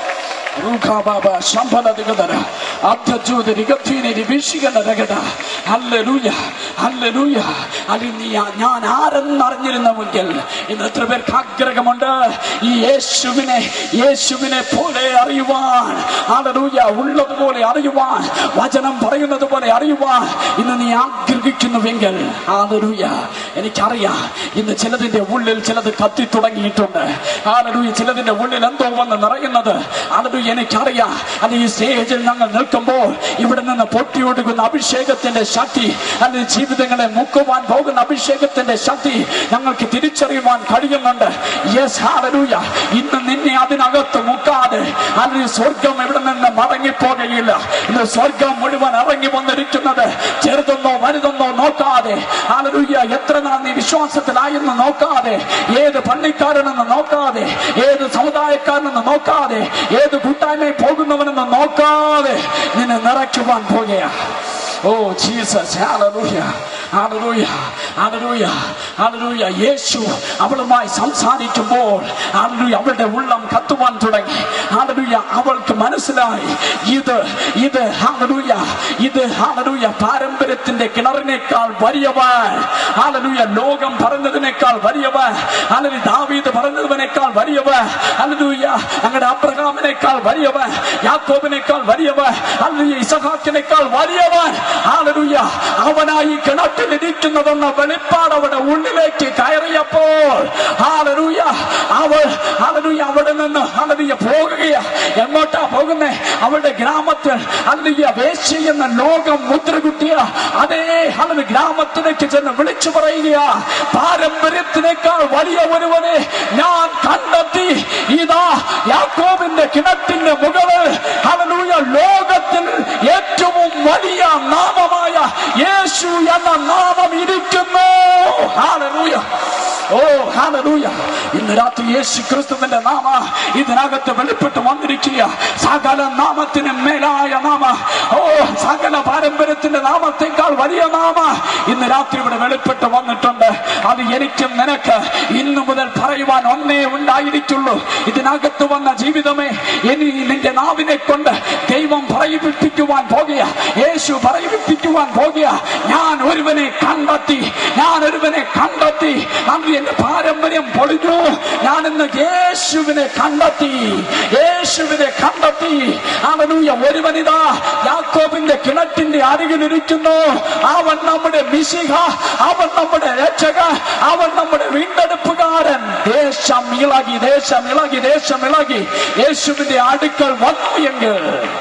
S1: ഞാൻ ആരെന്നറിഞ്ഞിരുന്നുവെങ്കിൽ ഇന്ന് എത്ര പേർക്ക് ആഗ്രഹമുണ്ട് ഈ യേശുവിനെ, യേശുവിനെ പോലെ അറിയുവാൻ, ഹല്ലേലൂയ, ഉള്ളതുപോലെ അറിയുവാൻ, വചനം പറയുന്നത് പോലെ അറിയുവാൻ ഇന്ന് നീ ആഗ്രഹിക്കുന്നുവെങ്കിൽ, ഹല്ലേലൂയ, എനിക്കറിയാം ഇന്ന് ചിലതിന്റെ ഉള്ളിൽ ചിലത് കത്തി തുടങ്ങിയിട്ടുണ്ട്. ഹല്ലേലൂയ, ചിലതിന്റെ ഉള്ളിൽ എന്തോ വന്ന് നിറയുന്നത്. ഹല്ലേലൂയ, എനിക്കറിയാം. അത് ഈ സ്റ്റേജിൽ ഞങ്ങൾ നിൽക്കുമ്പോൾ ഇവിടെ നിന്ന് പൊട്ടിയൊടുക്കുന്ന അഭിഷേകത്തിന്റെ ശക്തി, അത് ജീവിതങ്ങളെ മുക്കുവാൻ പോകുന്ന അഭിഷേകത്തിന്റെ ശക്തി ഞങ്ങൾക്ക് തിരിച്ചറിയുവാൻ കഴിയുന്നുണ്ട്. യെസ്, ഹല്ലേലൂയ. ഇന്ന് നിന്നെ അതിനകത്ത് മുക്കാതെ അത് സ്വർഗം ഇവിടെ നിന്ന് മടങ്ങിപ്പോകുകയില്ല. ഇന്ന് സ്വർഗം മുഴുവൻ ഇറങ്ങി വന്നിരിക്കുന്നത് ചെറുതെന്നോ വലുതെന്നോ നോക്കാതെ, ഹല്ലേലൂയ, എത്ര നാൾ നീ വിശ്വാസത്തിലായെന്ന് നോക്കാതെ, ഏത് പള്ളിക്കാരനെന്ന് നോക്കാതെ, ഏത് സമുദായക്കാരനെന്ന് നോക്കാതെ, ഏത് കൂട്ടായ്മയിൽ പോകുന്നവനെന്ന് നോക്കാതെ നിന്നെ നിറയ്ക്കുവാൻ പോകുകയാ. ഓ ജീസസ്, ഹല്ലേലൂയ, ഹല്ലേലൂയ, ഹല്ലേലൂയ, ഹല്ലേലൂയ. യേശു അവളുമായി സംസാരിക്കുമ്പോൾ ഹല്ലേലൂയ അവളുടെ ഉള്ളം കത്തുവാൻ തുടങ്ങി. ഹല്ലേലൂയ, അവൾക്ക് മനസ്സിലായി ഇത് ഹല്ലേലൂയ, ഇത് ഹല്ലേലൂയ പാരമ്പര്യത്തിന്റെ കിണറിനേക്കാൾ വലിയവൻ, ഹല്ലേലൂയ, ലോകം പറഞ്ഞതിനേക്കാൾ വലിയവൻ, ഹല്ലേലൂയ, ദാവീദ് പറഞ്ഞതിനേക്കാൾ വലിയവൻ, ഹല്ലേലൂയ, ഞങ്ങളുടെ അബ്രഹാമിനേക്കാൾ വലിയവൻ, യാക്കോബിനേക്കാൾ വലിയവൻ, ഹല്ലേലൂയ, ഇസഹാക്കിനേക്കാൾ വലിയവൻ ഹല്ലേലൂയ അവനായി കിണറ്റിലിരിക്കുന്നതെന്ന വെളിപ്പാട് അവരുടെ ഉള്ളിലേക്ക് കയറിയപ്പോൾ ഹല്ലേലൂയ ഹല്ലേലൂയ അവിടെ നിന്ന് ഹല്ലേലൂയ പോകുകയാ. എങ്ങോട്ടാ പോകുന്നേ? അവരുടെ ഗ്രാമത്തിൽ ഹല്ലേലൂയ വേശ്യ എന്ന ലോകം മുദ്രകുത്തിയ അതേ ഹല്ലേലൂയ ഗ്രാമത്തിലേക്ക് ചെന്ന് വിളിച്ചു പറയുക, പാരമ്പര്യത്തിനേക്കാൾ വലിയ ഒരുവനെ ഞാൻ കണ്ടെത്തി. ഇതാ യാക്കോബിന്റെ കിണറ്റിന്റെ മുകളിൽ ഹല്ലേലൂയ ലോകത്തിൽ ഏറ്റവും വലിയ നാമമായ യേശു എന്ന നാമം ഇരിക്കുന്നു. ഹല്ലേലൂയ. ഓ ഹല്ലേലൂയ. ഇന്ന് രാത്രി യേശു ക്രിസ്തുവിന്റെ നാമ ഇതിനകത്ത് വെളിപ്പെട്ട് വന്നിരിക്കുക. സകല നാമത്തിന് മേലായ നാമ, ഓ സകല പാരമ്പര്യത്തിന്റെ നാമത്തെക്കാൾ വലിയ നാമ ഇന്ന് രാത്രി ഇവിടെ വെളിപ്പെട്ട് വന്നിട്ടുണ്ട്. അത് എനിക്കും നിനക്ക് ഇന്നു മുതൽ പറയുവാൻ ഒന്നേ ഉണ്ടായിരിക്കുള്ളൂ. ഇതിനകത്ത് വന്ന ജീവിതമേ, ഇനി നിന്റെ നാവിനെ കൊണ്ട് ദൈവം പറയിപ്പിക്കുവാൻ പോകുക, യേശു പറയിപ്പിക്കുവാൻ പോകുക. ഞാൻ ഒരുവനെ കണ്ടെത്തി, ഞാൻ ഒരുവനെ കണ്ടെത്തി. അന്ന് എന്റെ പാരമ്പര്യം പൊളിഞ്ഞു. ഞാൻ ഇന്ന് യേശുവിനെ കണ്ടെത്തി, യേശുവിനെ കണ്ടെത്തി. ഹല്ലേലൂയ. ഒരുവനിതാ യാക്കോബിന്റെ കിണറ്റിന്റെ അരികിലിരിക്കുന്നു. അവൻ നമ്മുടെ മിശിഹ, അവൻ നമ്മുടെ രക്ഷക, അവൻ നമ്മുടെ വീണ്ടെടുപ്പുകാരൻ. ദേശം ഇളകി, ദേശം ഇളകി, ദേശം ഇളകി യേശുവിന്റെ അടുക്കൽ വന്നു എങ്കിൽ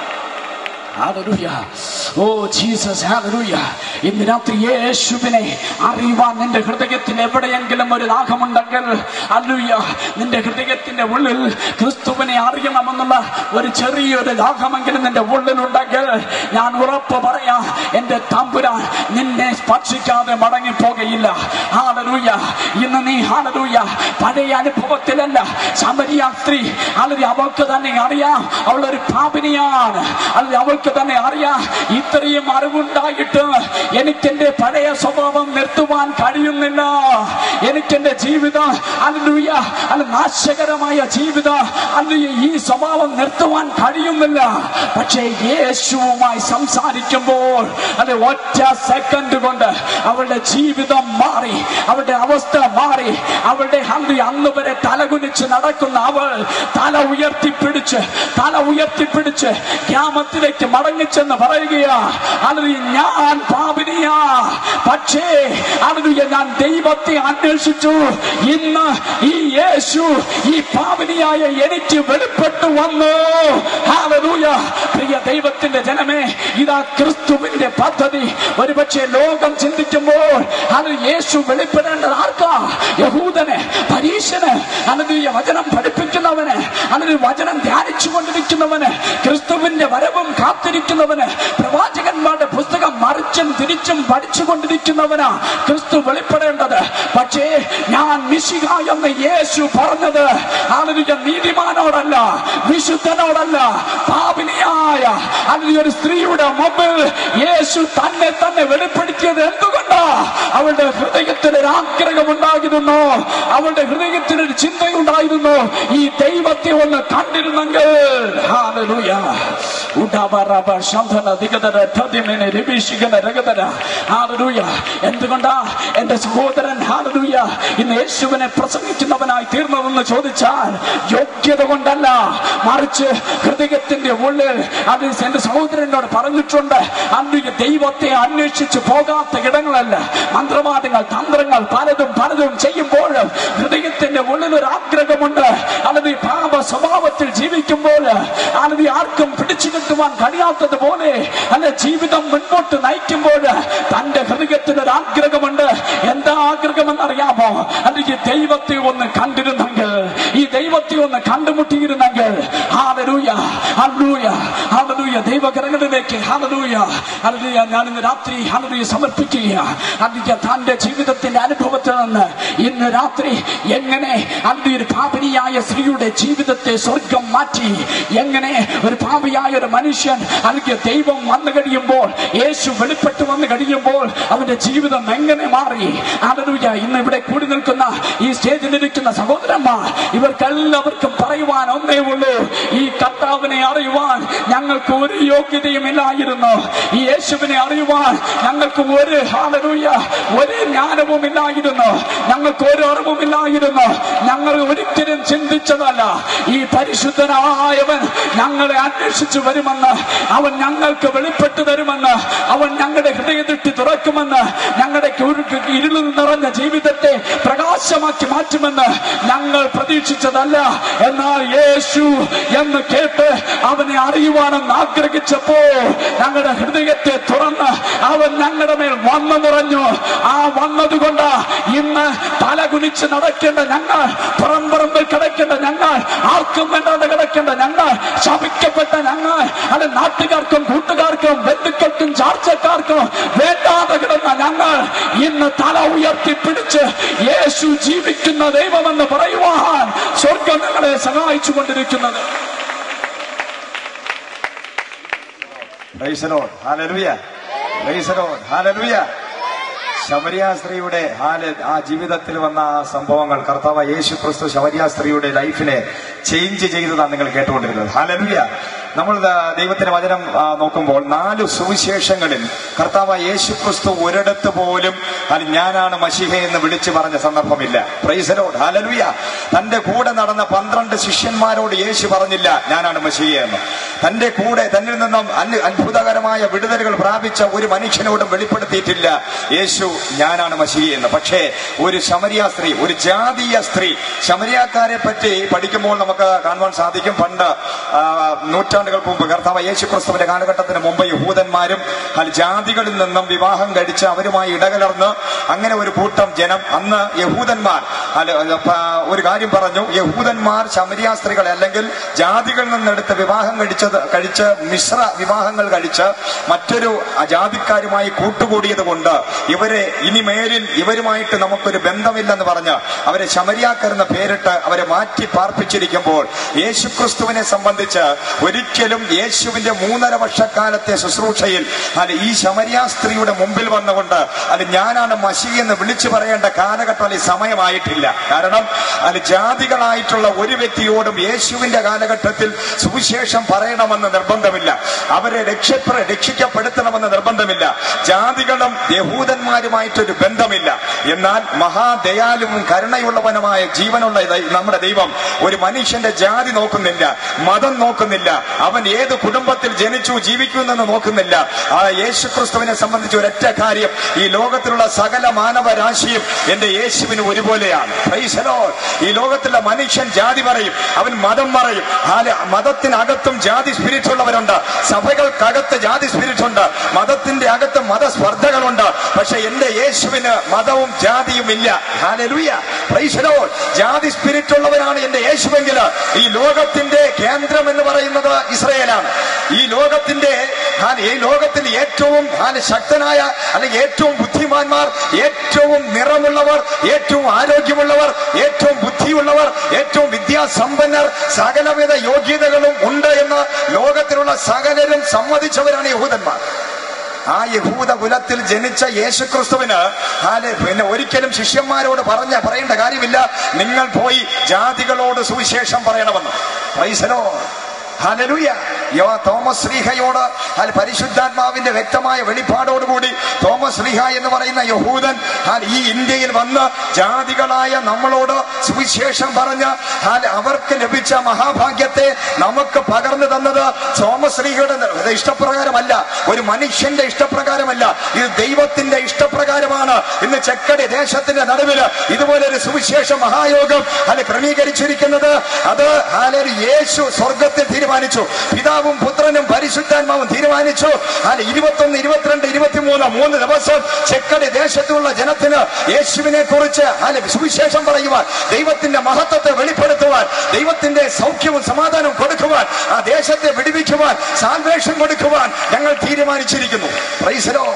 S1: ഹല്ലേലൂയ. ഓ ജീസസ്, ഹല്ലേലൂയ. ഇന്ന് രാത്രി യേശുവിനെ അറിയുവാൻ നിന്റെ ഹൃദയത്തിൽ എവിടെയെങ്കിലും ഒരു ദാഹമുണ്ടെങ്കിൽ, ഹല്ലേലൂയ, നിന്റെ ഹൃദയത്തിന്റെ ഉള്ളിൽ ക്രിസ്തുവിനെ അറിയണമെന്നുള്ള ഒരു ചെറിയൊരു ദാഹമെങ്കിലും നിന്റെ ഉള്ളിലുണ്ടെങ്കിൽ, ഞാൻ ഉറപ്പ് പറയാം, എന്റെ തമ്പുരാൻ നിന്നെ സ്പർശിക്കാതെ മടങ്ങിപ്പോകയില്ല. ഹല്ലേലൂയ. ഇന്ന് നീ ഹല്ലേലൂയ പഴയ അനുഭവത്തിലല്ല. സമരിയ സ്ത്രീ, ഹല്ലേലൂയ, അവൾക്ക് തന്നെ അറിയാം അവളൊരു പാപിനിയാണ്. അല്ലെങ്കിൽ അവൾക്ക് തന്നെ അറിയാം ഇത്രയും അറിവുണ്ടായിട്ട് എനിക്കെന്റെ പഴയ സ്വഭാവം നിർത്തുവാൻ കഴിയുന്നില്ല. എനിക്കെന്റെ ജീവിതം ഹല്ലേലൂയ നാശകരമായ ജീവിതം ഹല്ലേലൂയ ഈ സ്വഭാവം നിർത്തുവാൻ കഴിയുന്നില്ല. പക്ഷേ യേശുവുമായി സംസാരിക്കുമ്പോൾ അത് ഒറ്റ സെക്കൻഡ് കൊണ്ട് അവളുടെ ജീവിതം മാറി, അവളുടെ അവസ്ഥ മാറി. അവളുടെ ഹല്ലേലൂയ അന്ന് വരെ തലകുനിച്ച് നടക്കുന്ന അവൾ തല ഉയർത്തിപ്പിടിച്ച് ഗ്രാമത്തിലേക്ക് മടങ്ങിച്ചെന്ന് പറയുകയാ, ഹല്ലേലൂയ, ഞാൻ പാപിനിയാ, പക്ഷേ ഹല്ലേലൂയ ഞാൻ ദൈവത്തെ അന്വേഷിച്ചു. ഇന്ന് ഈ യേശു ഈ പാപിനിയായ എനിക്ക് വെളിപ്പെട്ടു വന്നു. ഹല്ലേലൂയ. പ്രിയ ദൈവത്തിന്റെ ജനമേ, ഇതാ ക്രിസ്തുവിന്റെ പദ്ധതി. ഒരുപക്ഷെ ലോകം ചിന്തിക്കുമ്പോൾ അത് യേശു വെളിപ്പെടേണ്ടത് ആർക്കാ? യഹൂദന്, പരീശന്, ഹല്ലേലൂയ വചനം പഠിപ്പിക്കുന്നവന്, ഹല്ലേലൂയ വചനം ധ്യാനിച്ചു കൊണ്ടിരിക്കുന്നവന്, ക്രിസ്തുവിന്റെ വരവും കാത്തിരിക്കുന്നവന്, പ്രവാചകന്മാരുടെ പുസ്തകം മറിച്ചും തിരിച്ചും പഠിച്ചുകൊണ്ടിരിക്കുന്നവനാ ക്രിസ്തു വെളിപ്പെടേണ്ടത്. പക്ഷേ ഞാൻ മിശിഹ എന്ന് യേശു പറഞ്ഞത് ഹല്ലേലൂയ നീതിമാനോടല്ല, വിശുദ്ധനോടല്ല, പാപിനിയായ ഹല്ലേലൂയ ഒരു സ്ത്രീയുടെ മുമ്പിൽ യേശു തന്നെ വെളിപ്പെടുത്തിയത് എന്തുകൊണ്ടാ? അവളുടെ ഹൃദയത്തിൽ ഒരു ആഗ്രഹം ഉണ്ടായിരുന്നു, അവളുടെ ഹൃദയത്തിൽ ഒരു ചിന്തയുണ്ടായിരുന്നു. ഈ ദൈവത്തെ ഒന്ന് കണ്ടിരുന്നെങ്കിൽ ഹല്ലേലൂയ എന്തുകൊണ്ടാ എന്റെ സഹോദരൻ ഹല്ലേലൂയ ഇന്ന് യേശുവിനെ പ്രസംഗിക്കുന്നവനായി തീർന്നതെന്ന് ചോദിച്ചാൽ യോഗ്യത കൊണ്ടല്ല, മറിച്ച് ഹൃദയത്തിന്റെ ഉള്ളിൽ അത് എന്റെ സഹോദരനോട് പറഞ്ഞിട്ടുണ്ട്. ഹല്ലേലൂയ ദൈവത്തെ അന്വേഷിച്ച് പോകാത്ത ഇടങ്ങളല്ല. മന്ത്രവാദങ്ങൾ, തന്ത്രങ്ങൾ പലതും ചെയ്യുമ്പോൾ ഹൃദയത്തിന്റെ ഉള്ളിൽ ഒരു ആഗ്രഹമുണ്ട്. ഹല്ലേലൂയ പാപ സ്വഭാവത്തിൽ ജീവിക്കുമ്പോൾ ഹല്ലേലൂയ ആർക്കും പിടിച്ചു കിട്ടുവാൻ കഴിയാത്തതുപോലെ അല്ലെ ജീവിതം മുൻപോട്ട് നയിക്കുമ്പോൾ തന്റെ ഹൃദയത്തിന് ഒരു ആഗ്രഹമുണ്ട്. എന്താ ആഗ്രഹമെന്നറിയാമോ? അല്ലെങ്കിൽ ദൈവത്തെ ഒന്ന് കണ്ടിരുന്നെങ്കിൽ, ഈ ദൈവത്തെ ഒന്ന് കണ്ടുമുട്ടിയിരുന്നെങ്കിൽ ഹല്ലേലൂയ ഹല്ലേലൂയ ഹല്ലേലൂയ ദൈവകരങ്ങളിലേക്ക് ഹല്ലേലൂയ ഹല്ലേലൂയ ഞാൻ ഇന്ന് രാത്രി ഹല്ലേലൂയ സമർപ്പിക്കുക. ഹല്ലേലൂയ തന്റെ ജീവിതത്തിന്റെ അനുഭവത്തിൽ നിന്ന് ഇന്ന് രാത്രി എങ്ങനെ ഹല്ലേലൂയ ഒരു പാപിനിയായ സ്ത്രീയുടെ ജീവിതത്തെ സ്വർഗം മാറ്റി, എങ്ങനെ ഒരു പാപിയായ ഒരു മനുഷ്യൻ അല്ലെങ്കിൽ ദൈവം വന്നു കഴിയുമ്പോൾ, യേശു വെളിപ്പെട്ട് വന്നു കഴിയുമ്പോൾ അവന്റെ ജീവിതം എങ്ങനെ മാറി. ഹല്ലേലൂയ ഇന്ന് ഇവിടെ കൂടി നിൽക്കുന്ന ഈ സ്റ്റേജിലിരിക്കുന്ന സഹോദരന്മാർ, ഇവർക്കെല്ലാവർക്കും പറയുവാൻ ഒന്നേ ഉള്ളൂ, ഈ കർത്താവിനെ അറിയുവാൻ ഞങ്ങൾ ഞങ്ങൾക്ക് ഒരു യോഗ്യതയുമില്ലായിരുന്നു. ഈ യേശുവിനെ അറിയുവാൻ ഞങ്ങൾക്ക് ഒരു ജ്ഞാനവും ഇല്ലായിരുന്നു. ഞങ്ങൾക്ക് ഒരു അറിവുമില്ലായിരുന്നു. ഞങ്ങൾ ഒരിക്കലും ചിന്തിച്ചതല്ല ഈ പരിശുദ്ധനായവൻ ഞങ്ങളെ അന്വേഷിച്ചു വരുമെന്ന്, അവൻ ഞങ്ങൾക്ക് വെളിപ്പെട്ടു തരുമെന്ന്, അവൻ ഞങ്ങളുടെ ഹൃദയദൃഷ്ടി തുറക്കുമെന്ന്, ഞങ്ങളുടെ ഇരുളിൽ നിറഞ്ഞ ജീവിതത്തെ പ്രകാശമാക്കി മാറ്റുമെന്ന് ഞങ്ങൾ പ്രതീക്ഷിച്ചതല്ല. എന്നാൽ യേശു എന്ന് കേട്ട് അവനെ അറിയുവാനെന്ന് ആഗ്രഹിച്ചപ്പോ ഞങ്ങളുടെ ഹൃദയത്തെ തുറന്ന് അവൻ ഞങ്ങളുടെ മേൽ വന്നു നിറഞ്ഞു. ആ വന്നതുകൊണ്ട് ഇന്ന് തലകുനിച്ച് നടക്കേണ്ട ഞങ്ങൾ, പുറംപറമ്പിൽ കിടക്കേണ്ട ഞങ്ങൾ, ആർക്കും വേണ്ടാതെ കിടക്കേണ്ട ഞങ്ങൾ, ശപിക്കപ്പെട്ട ഞങ്ങൾ, അത് നാട്ടുകാർക്കും കൂട്ടുകാർക്കും ബന്ധുക്കൾക്കും ചാർച്ചക്കാർക്കും വേണ്ടാതെ കിടന്ന ഞങ്ങൾ ഇന്ന് തല ഉയർത്തി പിടിച്ച് യേശു ജീവിക്കുന്ന ദൈവമെന്ന് പറയുവാൻ സ്വർഗം ഞങ്ങളെ സഹായിച്ചു കൊണ്ടിരിക്കുന്നത്.
S2: ശമരിയ സ്ത്രീയുടെ ആ ജീവിതത്തിൽ വന്ന ആ സംഭവങ്ങൾ കർത്താവ് യേശു ക്രിസ്തു ശമരിയ സ്ത്രീയുടെ ലൈഫിനെ ചേഞ്ച് ചെയ്തതാണ് നിങ്ങൾ കേട്ടുകൊണ്ടിരുന്നത്. ഹല്ലേലൂയ. നമ്മൾ ദൈവത്തിന്റെ വചനം നോക്കുമ്പോൾ 4 സുവിശേഷങ്ങളിൽ കർത്താവ് യേശു ക്രിസ്തു ഒരിടത്ത് പോലും ഞാനാണ് മശീഹ എന്ന് വിളിച്ചു പറഞ്ഞ സന്ദർഭമില്ല. Praise the Lord. ഹല്ലേലൂയ. തന്റെ കൂടെ നടന്ന 12 ശിഷ്യന്മാരോട് യേശു പറഞ്ഞില്ല ഞാനാണ് മശീഹ എന്ന്. തന്റെ കൂടെ തന്നിൽ നിന്നും അത്ഭുതകരമായ വിടുതലുകൾ പ്രാപിച്ച ഒരു മനുഷ്യനോടും വെളിപ്പെടുത്തിയിട്ടില്ല യേശു ഞാനാണ് മശീഹ എന്ന്. പക്ഷേ ഒരു ശമരിയ സ്ത്രീ, ഒരു ജാതീയ സ്ത്രീ, ശമരിയാക്കാരെ പറ്റി പഠിക്കുമ്പോൾ നമുക്ക് കാണുവാൻ സാധിക്കും. പണ്ട് നൂറ്റാണ്ടുകൾക്ക് മുമ്പ് കർത്താവ് യേശു ക്രിസ്തുവിന്റെ കാലഘട്ടത്തിന് മുമ്പ് യഹൂദന്മാരും ജാതികളിൽ നിന്നും വിവാഹം കഴിച്ച് അവരുമായി ഇടകലർന്ന് അങ്ങനെ ഒരു കൂട്ടം ജനം, അന്ന് യഹൂദന്മാർ ഒരു കാര്യം പറഞ്ഞു, യഹൂദന്മാർ ശമരിയ സ്ത്രീകളെ അല്ലെങ്കിൽ ജാതികളിൽ നിന്നെടുത്ത് വിവാഹം കഴിച്ച് മിശ്ര വിവാഹങ്ങൾ കഴിച്ച് മറ്റൊരു ജാതിക്കാരുമായി കൂട്ടുകൂടിയത് കൊണ്ട് ഇവരെ ഇനി മേലിൽ ഇവരുമായിട്ട് നമുക്കൊരു ബന്ധമില്ലെന്ന് പറഞ്ഞ് അവരെ ശമരിയാക്കരെന്ന പേരിട്ട് അവരെ മാറ്റി പാർപ്പിച്ചിരിക്കുമ്പോൾ യേശുക്രിസ്തുവിനെ സംബന്ധിച്ച് ഒരിക്കലും യേശുവിന്റെ 3.5 വർഷക്കാലത്തെ ശുശ്രൂഷയിൽ ഈ ശമരിയ സ്ത്രീയുടെ മുമ്പിൽ വന്നുകൊണ്ട് ഞാനാണ് മശീഹ എന്ന് വിളിച്ചു പറയേണ്ട കാലഘട്ടം സമയമായിട്ടില്ല. കാരണം ജാതികളായിട്ടുള്ള ഒരു വ്യക്തിയോടും യേശുവിന്റെ കാലഘട്ടത്തിൽ സുവിശേഷം പറയണമെന്ന് നിർബന്ധമില്ല. അവരെ രക്ഷിക്കപ്പെടുത്തണമെന്ന് നിർബന്ധമില്ല. ജാതികളും യഹൂദന്മാരുമായിട്ടൊരു ബന്ധമില്ല. എന്നാൽ മഹാദയാലുവും കരുണയുള്ളവനുമായ ജീവനുള്ള നമ്മുടെ ദൈവം ഒരു മനുഷ്യന്റെ ജാതി നോക്കുന്നില്ല, മതം നോക്കുന്നില്ല, അവൻ ഏത് കുടുംബത്തിൽ ജനിച്ചു ജീവിക്കുന്നെന്ന് നോക്കുന്നില്ല. ആ യേശുക്രിസ്തുവിനെ സംബന്ധിച്ച് ഒരൊറ്റ കാര്യം, ഈ ലോകത്തിലുള്ള സകല മാനവരാശിയും എന്റെ യേശുവിന് ഒരുപോലെയാണ്. Praise the Lord. ഈ ലോകത്തിലുള്ള മനുഷ്യൻ ജാതി പറയും, അവൻ മതം പറയും. മതത്തിനകത്തും ജാതി സ്പിരിറ്റ് ഉള്ളവരുണ്ട്, സഭകൾക്കകത്ത് ജാതി സ്പിരിറ്റ് ഉണ്ട്, മതത്തിന്റെ അകത്ത് മതസ്പർദ്ധകളുണ്ട്. പക്ഷെ എന്റെ യേശുവിന് മതവും ജാതിയും ഇല്ല. ഹല്ലേലൂയ. Praise the Lord. ജാതി സ്പിരിറ്റ് ഉള്ളവരാണ് എന്റെ യേശുവെങ്കിൽ ഈ ലോകത്തിന്റെ കേന്ദ്രം എന്ന് പറയുന്നത് ഇസ്രായേലാണ്. ഈ ലോകത്തിൽ ഏറ്റവും ശക്തനായ അല്ലെങ്കിൽ ഏറ്റവും ബുദ്ധിമാന്മാർ, ഏറ്റവും നിറമുള്ളവർ, ഏറ്റവും ആരോഗ്യമുള്ളവർ, ഏറ്റവും ബുദ്ധിയുള്ളവർ, ഏറ്റവും വിദ്യാസമ്പന്നർ, സകലവിധ യോഗ്യതകളും ഉണ്ട് എന്ന് ലോകത്തിലുള്ള സകലരും സമ്മതിച്ചവരാണ് യഹൂദന്മാർ. ആ യഹൂദ കുലത്തിൽ ജനിച്ച യേശുക്രിസ്തുവിന് പിന്നെ ഒരിക്കലും ശിഷ്യന്മാരോട് പറയേണ്ട കാര്യമില്ല, നിങ്ങൾ പോയി ജാതികളോട് സുവിശേഷം പറയണമെന്ന്. Praise the Lord. ഹല്ലേലൂയ. തോമസ് ശ്ലീഹയോട് പരിശുദ്ധാത്മാവിന്റെ വ്യക്തമായ വെളിപ്പാടോടുകൂടി തോമസ് ശ്ലീഹ എന്ന് പറയുന്ന യഹൂദൻ ഈ ഇന്ത്യയിൽ വന്ന് ജാതികളായ നമ്മളോട് സുവിശേഷം പറഞ്ഞ് അവർക്ക് ലഭിച്ച മഹാഭാഗ്യത്തെ നമുക്ക് പകർന്നു തന്നത് തോമസ് ശ്ലീഹയുടെ ഇഷ്ടപ്രകാരമല്ല, ഒരു മനുഷ്യന്റെ ഇഷ്ടപ്രകാരമല്ല, ഇത് ദൈവത്തിന്റെ ഇഷ്ടപ്രകാരമാണ്. ഇന്ന് ചെക്കടി ദേശത്തിന്റെ നടുവിൽ ഇതുപോലൊരു സുവിശേഷ മഹായോഗം ക്രമീകരിച്ചിരിക്കുന്നത്. അത് യേശു സ്വർഗത്തിൽ തീരുമാനിച്ചു, പിതാവും പുത്രനും പരിശുദ്ധാത്മാവും തീരുമാനിച്ചു. 21, 22, 23 3 ദിവസം ചെക്കടി ദേശത്തുള്ള ജനത്തിന് യേശുവിനെ കുറിച്ച് സുവിശേഷം പറയുവാൻ, ദൈവത്തിന്റെ മഹത്വത്തെ വെളിപ്പെടുത്തുവാൻ, ദൈവത്തിന്റെ സൗഖ്യവും സമാധാനവും കൊടുക്കുവാൻ, ആ ദേശത്തെ വിടുവിക്കുവാൻ, സാൽവേഷൻ കൊടുക്കുവാൻ ഞങ്ങൾ തീരുമാനിച്ചിരിക്കുന്നു. Praise the Lord.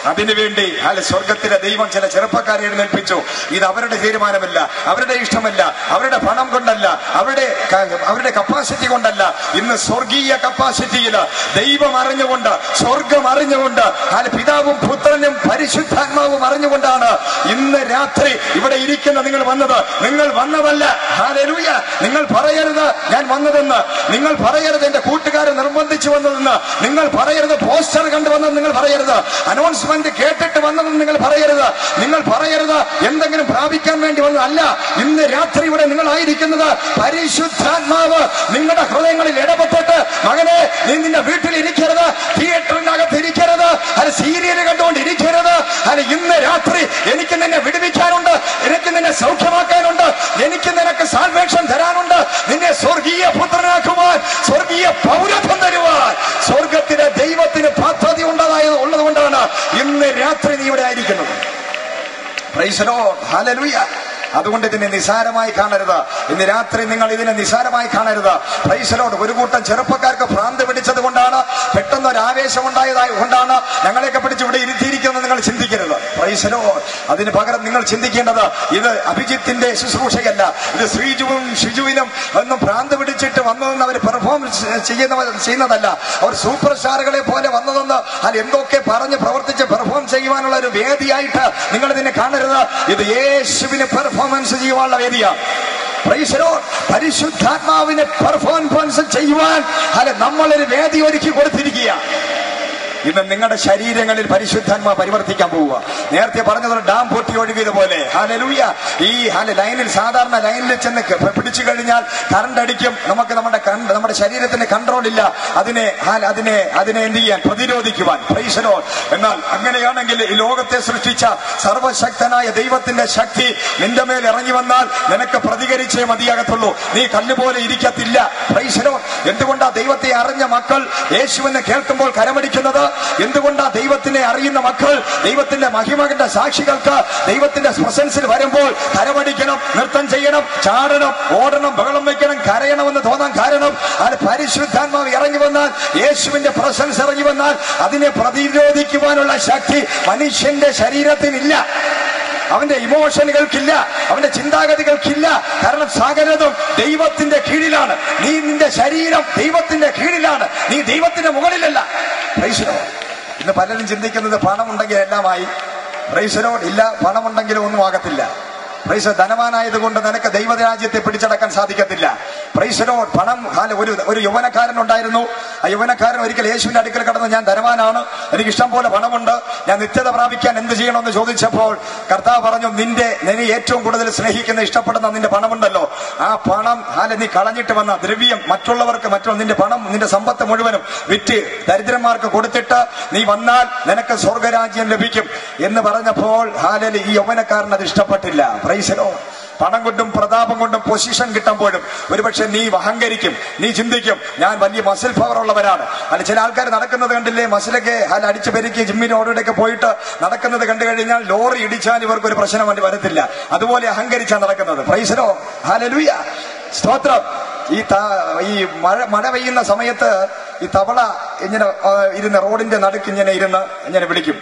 S2: അതിനുവേണ്ടി സ്വർഗത്തിലെ ദൈവം ചില ചെറുപ്പക്കാരെ എഴുന്നേൽപ്പിച്ചു. ഇത് അവരുടെ തീരുമാനമല്ല, അവരുടെ ഇഷ്ടമല്ല, അവരുടെ പണം കൊണ്ടല്ല, അവരുടെ കപ്പാസിറ്റി കൊണ്ടല്ല. ഇന്ന് സ്വർഗീയ കപ്പാസിറ്റിയിൽ ദൈവം അറിഞ്ഞുകൊണ്ട്, സ്വർഗം അറിഞ്ഞുകൊണ്ട്, പിതാവും പുത്രനും പരിശുദ്ധാത്മാവും അറിഞ്ഞുകൊണ്ടാണ് ഇന്ന് രാത്രി ഇവിടെ ഇരിക്കുന്ന നിങ്ങൾ വന്നത്. നിങ്ങൾ വന്നതല്ല, ഹല്ലേലൂയ. നിങ്ങൾ പറയരുത് ഞാൻ വന്നതെന്ന്. നിങ്ങൾ പറയരുത് എന്റെ കൂട്ടുകാരെ നിർബന്ധിച്ചു വന്നതെന്ന്. നിങ്ങൾ പറയരുത് പോസ്റ്റർ കണ്ടു വന്നതെന്ന്. നിങ്ങൾ പറയരുത് അനൗൺസ്മെന്റ് കേട്ടിട്ട് വന്നതെന്ന്. നിങ്ങൾ പറയരുത്. നിങ്ങൾ പറയരുത് എന്തെങ്കിലും പ്രാപിക്കാൻ വേണ്ടി വന്നതല്ല. ഇന്ന് രാത്രി ഇവിടെ നിങ്ങളായിരിക്കുന്നത് പരിശുദ്ധാത്മാവ് നിങ്ങളുടെ ഹൃദയങ്ങളിൽ ഇടപെട്ടിട്ട്, മകനെ നീ നിന്റെ വീട്ടിൽ ഇരിക്കരുത്, തിയേറ്ററിനകത്ത് ഇരിക്കരുത്, സീരിയൽ കണ്ടുകൊണ്ടിരിക്കരുത്. ഇന്ന് രാത്രി എനിക്ക് നിന്നെ വിടുവിക്കാനുണ്ട്, എനിക്ക് നിന്നെ സൗഖ്യമാക്കാനുണ്ട്, എനിക്ക് നിനക്ക് സാൽവേഷൻ തരാനുണ്ട്, നിന്നെ സ്വർഗീയ പുത്രനാക്കുവാൻ, സ്വർഗീയ പൗരത്വം തരുവാൻ സ്വർഗത്തിലെ ദൈവത്തിന് പദ്ധതി ഉള്ളത് കൊണ്ടാണ് ഇന്ന് രാത്രി നീ ഇവിടെ ആയിരിക്കുന്നത്. പ്രൈസ് ദി ലോർഡ്, ഹല്ലേലൂയ. അതുകൊണ്ട് ഇതിനെ നിസാരമായി കാണരുത്. ഇന്ന് രാത്രി നിങ്ങൾ ഇതിനെ നിസാരമായി കാണരുത്. Praise the Lord. ഒരു കൂട്ടം ചെറുപ്പക്കാർക്ക് ഭ്രാന്ത് പിടിച്ചത് കൊണ്ടാണ്, പെട്ടെന്ന് ഒരു ആവേശം ഉണ്ടായതായി കൊണ്ടാണ് ഞങ്ങളെയൊക്കെ പിടിച്ച് ഇവിടെ ഇരുത്തിയിരിക്കുന്നത് നിങ്ങൾ ചിന്തിക്കരുത്. Praise the Lord. അതിന് പകരം നിങ്ങൾ ചിന്തിക്കേണ്ടത്, ഇത് അഭിജിത്തിന്റെ ശുശ്രൂഷയല്ല, ഇത് ശ്രീജുവും ഷിജുവിനും ഒന്നും ഭ്രാന്ത് പിടിച്ചിട്ട് വന്നതെന്ന് അവർ പെർഫോം ചെയ്യുന്നതല്ല. അവർ സൂപ്പർ സ്റ്റാറുകളെ പോലെ വന്നതെന്ന് എന്തൊക്കെ പറഞ്ഞ് പ്രവർത്തിച്ച് പെർഫോം ചെയ്യുവാനുള്ള ഒരു വേദിയായിട്ട് നിങ്ങൾ ഇതിനെ കാണരുത്. ഇത് യേശുവിന് പെർഫോമൻസ് ചെയ്യുവാനുള്ള വേദിയാണ്. Praise the Lord. പരിശുദ്ധാത്മാവിനെ പെർഫോമൻസ് ചെയ്യുവാൻ നമ്മളൊരു വേദി ഒരുക്കി കൊടുത്തിരിക്കുക. ഇന്ന് നിങ്ങളുടെ ശരീരങ്ങളിൽ പരിശുദ്ധാത്മാ പരിവർത്തിക്കാൻ പോവുക. നേരത്തെ പറഞ്ഞത് ഡാം പൊട്ടി ഒഴുകിയതുപോലെ, ഹല്ലേലൂയ. ഈ ലൈനിൽ, സാധാരണ ലൈനിൽ ചെന്ന് പിടിച്ചു കഴിഞ്ഞാൽ കറണ്ട് അടിക്കും. നമുക്ക് നമ്മുടെ ശരീരത്തിന് കൺട്രോൾ ഇല്ല അതിനെ എന്ത് ചെയ്യാൻ, പ്രതിരോധിക്കുവാൻ. Price the Lord. എന്നാൽ അങ്ങനെയാണെങ്കിൽ ഈ ലോകത്തെ സൃഷ്ടിച്ച സർവശക്തനായ ദൈവത്തിന്റെ ശക്തി നിന്റെ മേൽ ഇറങ്ങി വന്നാൽ നിനക്ക് പ്രതികരിച്ചേ മതിയാകത്തുള്ളൂ. നീ കല്ലുപോലെ ഇരിക്കത്തില്ല. Praise the Lord. എന്തുകൊണ്ടാ ദൈവത്തെ അറിഞ്ഞ മക്കൾ യേശുവിനെ കേൾക്കുമ്പോൾ കരമടിക്കുന്നത്? എന്തുകൊണ്ടാ ദൈവത്തിനെ അറിയുന്ന മക്കൾ, ദൈവത്തിന്റെ മഹിമകളുടെ സാക്ഷികൾക്ക് ദൈവത്തിന്റെ പ്രസൻസിൽ വരുമ്പോൾ കരമടിക്കണം, നൃത്തം ചെയ്യണം, ചാടണം, ഓടണം, ബഹളം വയ്ക്കണം, കരയണമെന്ന് തോന്നാൻ കാരണം പരിശുദ്ധാത്മാവ് ഇറങ്ങി വന്നാൽ, യേശുവിന്റെ പ്രസൻസ് ഇറങ്ങി വന്നാൽ അതിനെ പ്രതിരോധിക്കുവാനുള്ള ശക്തി മനുഷ്യന്റെ ശരീരത്തിനില്ല. അവന്റെ ഇമോഷനുകൾക്കില്ല, അവന്റെ ചിന്താഗതികൾക്കില്ല. കാരണം സകലതും ദൈവത്തിന്റെ കീഴിലാണ്. നീ നിന്റെ ശരീരം ദൈവത്തിന്റെ കീഴിലാണ്, നീ ദൈവത്തിന്റെ മുകളിലല്ല. Price the Lord. ഇന്ന് പലരും ചിന്തിക്കുന്നത് പണമുണ്ടെങ്കിൽ എല്ലാമായി. Praise the Lord. ഇല്ല, പണമുണ്ടെങ്കിലും ഒന്നും ആകത്തില്ല. പ്രൈസ്. ധനവാനായത് കൊണ്ട് നിനക്ക് ദൈവരാജ്യത്തെ പിടിച്ചടക്കാൻ സാധിക്കത്തില്ല. Praise the Lord. പണം, ഒരു യൗവനക്കാരൻ ഉണ്ടായിരുന്നു. ആ യൗവനക്കാരൻ ഒരിക്കൽ യേശുവിന്റെ അടുക്കൽ കടന്ന്, ഞാൻ ധനവാനാണ്, എനിക്ക് ഇഷ്ടം പോലെ പണമുണ്ട്, ഞാൻ നിത്യത പ്രാപിക്കാൻ എന്ത് ചെയ്യണമെന്ന് ചോദിച്ചപ്പോൾ കർത്താവ് പറഞ്ഞു, നിന്നെ ഏറ്റവും കൂടുതൽ സ്നേഹിക്കുന്ന, ഇഷ്ടപ്പെടുന്ന നിന്റെ പണമുണ്ടല്ലോ, ആ പണം നീ കളഞ്ഞിട്ട് വന്ന ദ്രവ്യം മറ്റുള്ളവർക്ക്, നിന്റെ പണം, നിന്റെ സമ്പത്ത് മുഴുവനും വിറ്റ് ദരിദ്രന്മാർക്ക് കൊടുത്തിട്ട് നീ വന്നാൽ നിനക്ക് സ്വർഗരാജ്യം ലഭിക്കും എന്ന് പറഞ്ഞപ്പോൾ ഈ യൗവനക്കാരൻ അത് ഇഷ്ടപ്പെട്ടില്ല. Praise the Lord. പണം കൊണ്ടും പ്രതാപം കൊണ്ടും പൊസിഷൻ കിട്ടുമ്പോഴും ഒരുപക്ഷെ നീ അഹങ്കരിക്കും, നീ ചിന്തിക്കും ഞാൻ വലിയ മസിൽ പവർ ഉള്ളവരാണ്. ചില ആൾക്കാർ നടക്കുന്നത് കണ്ടില്ലേ, മസിലൊക്കെ അടിച്ചു പെരുക്കി ജിമ്മിന് ഓടോടൊക്കെ പോയിട്ട് നടക്കുന്നത് കണ്ടു കഴിഞ്ഞാൽ ലോറി ഇടിച്ചാൽ ഇവർക്കൊരു പ്രശ്നം വരത്തില്ല. അതുപോലെ അഹങ്കരിച്ചാണ് നടക്കുന്നത്. Praise the Lord. ഹല്ലേലൂയ. സ്തോത്രം. ഈ മഴ പെയ്യുന്ന സമയത്ത് ഈ തവള ഇങ്ങനെ ഇരുന്ന് റോഡിന്റെ നടുക്ക് ഇങ്ങനെ വിളിക്കും.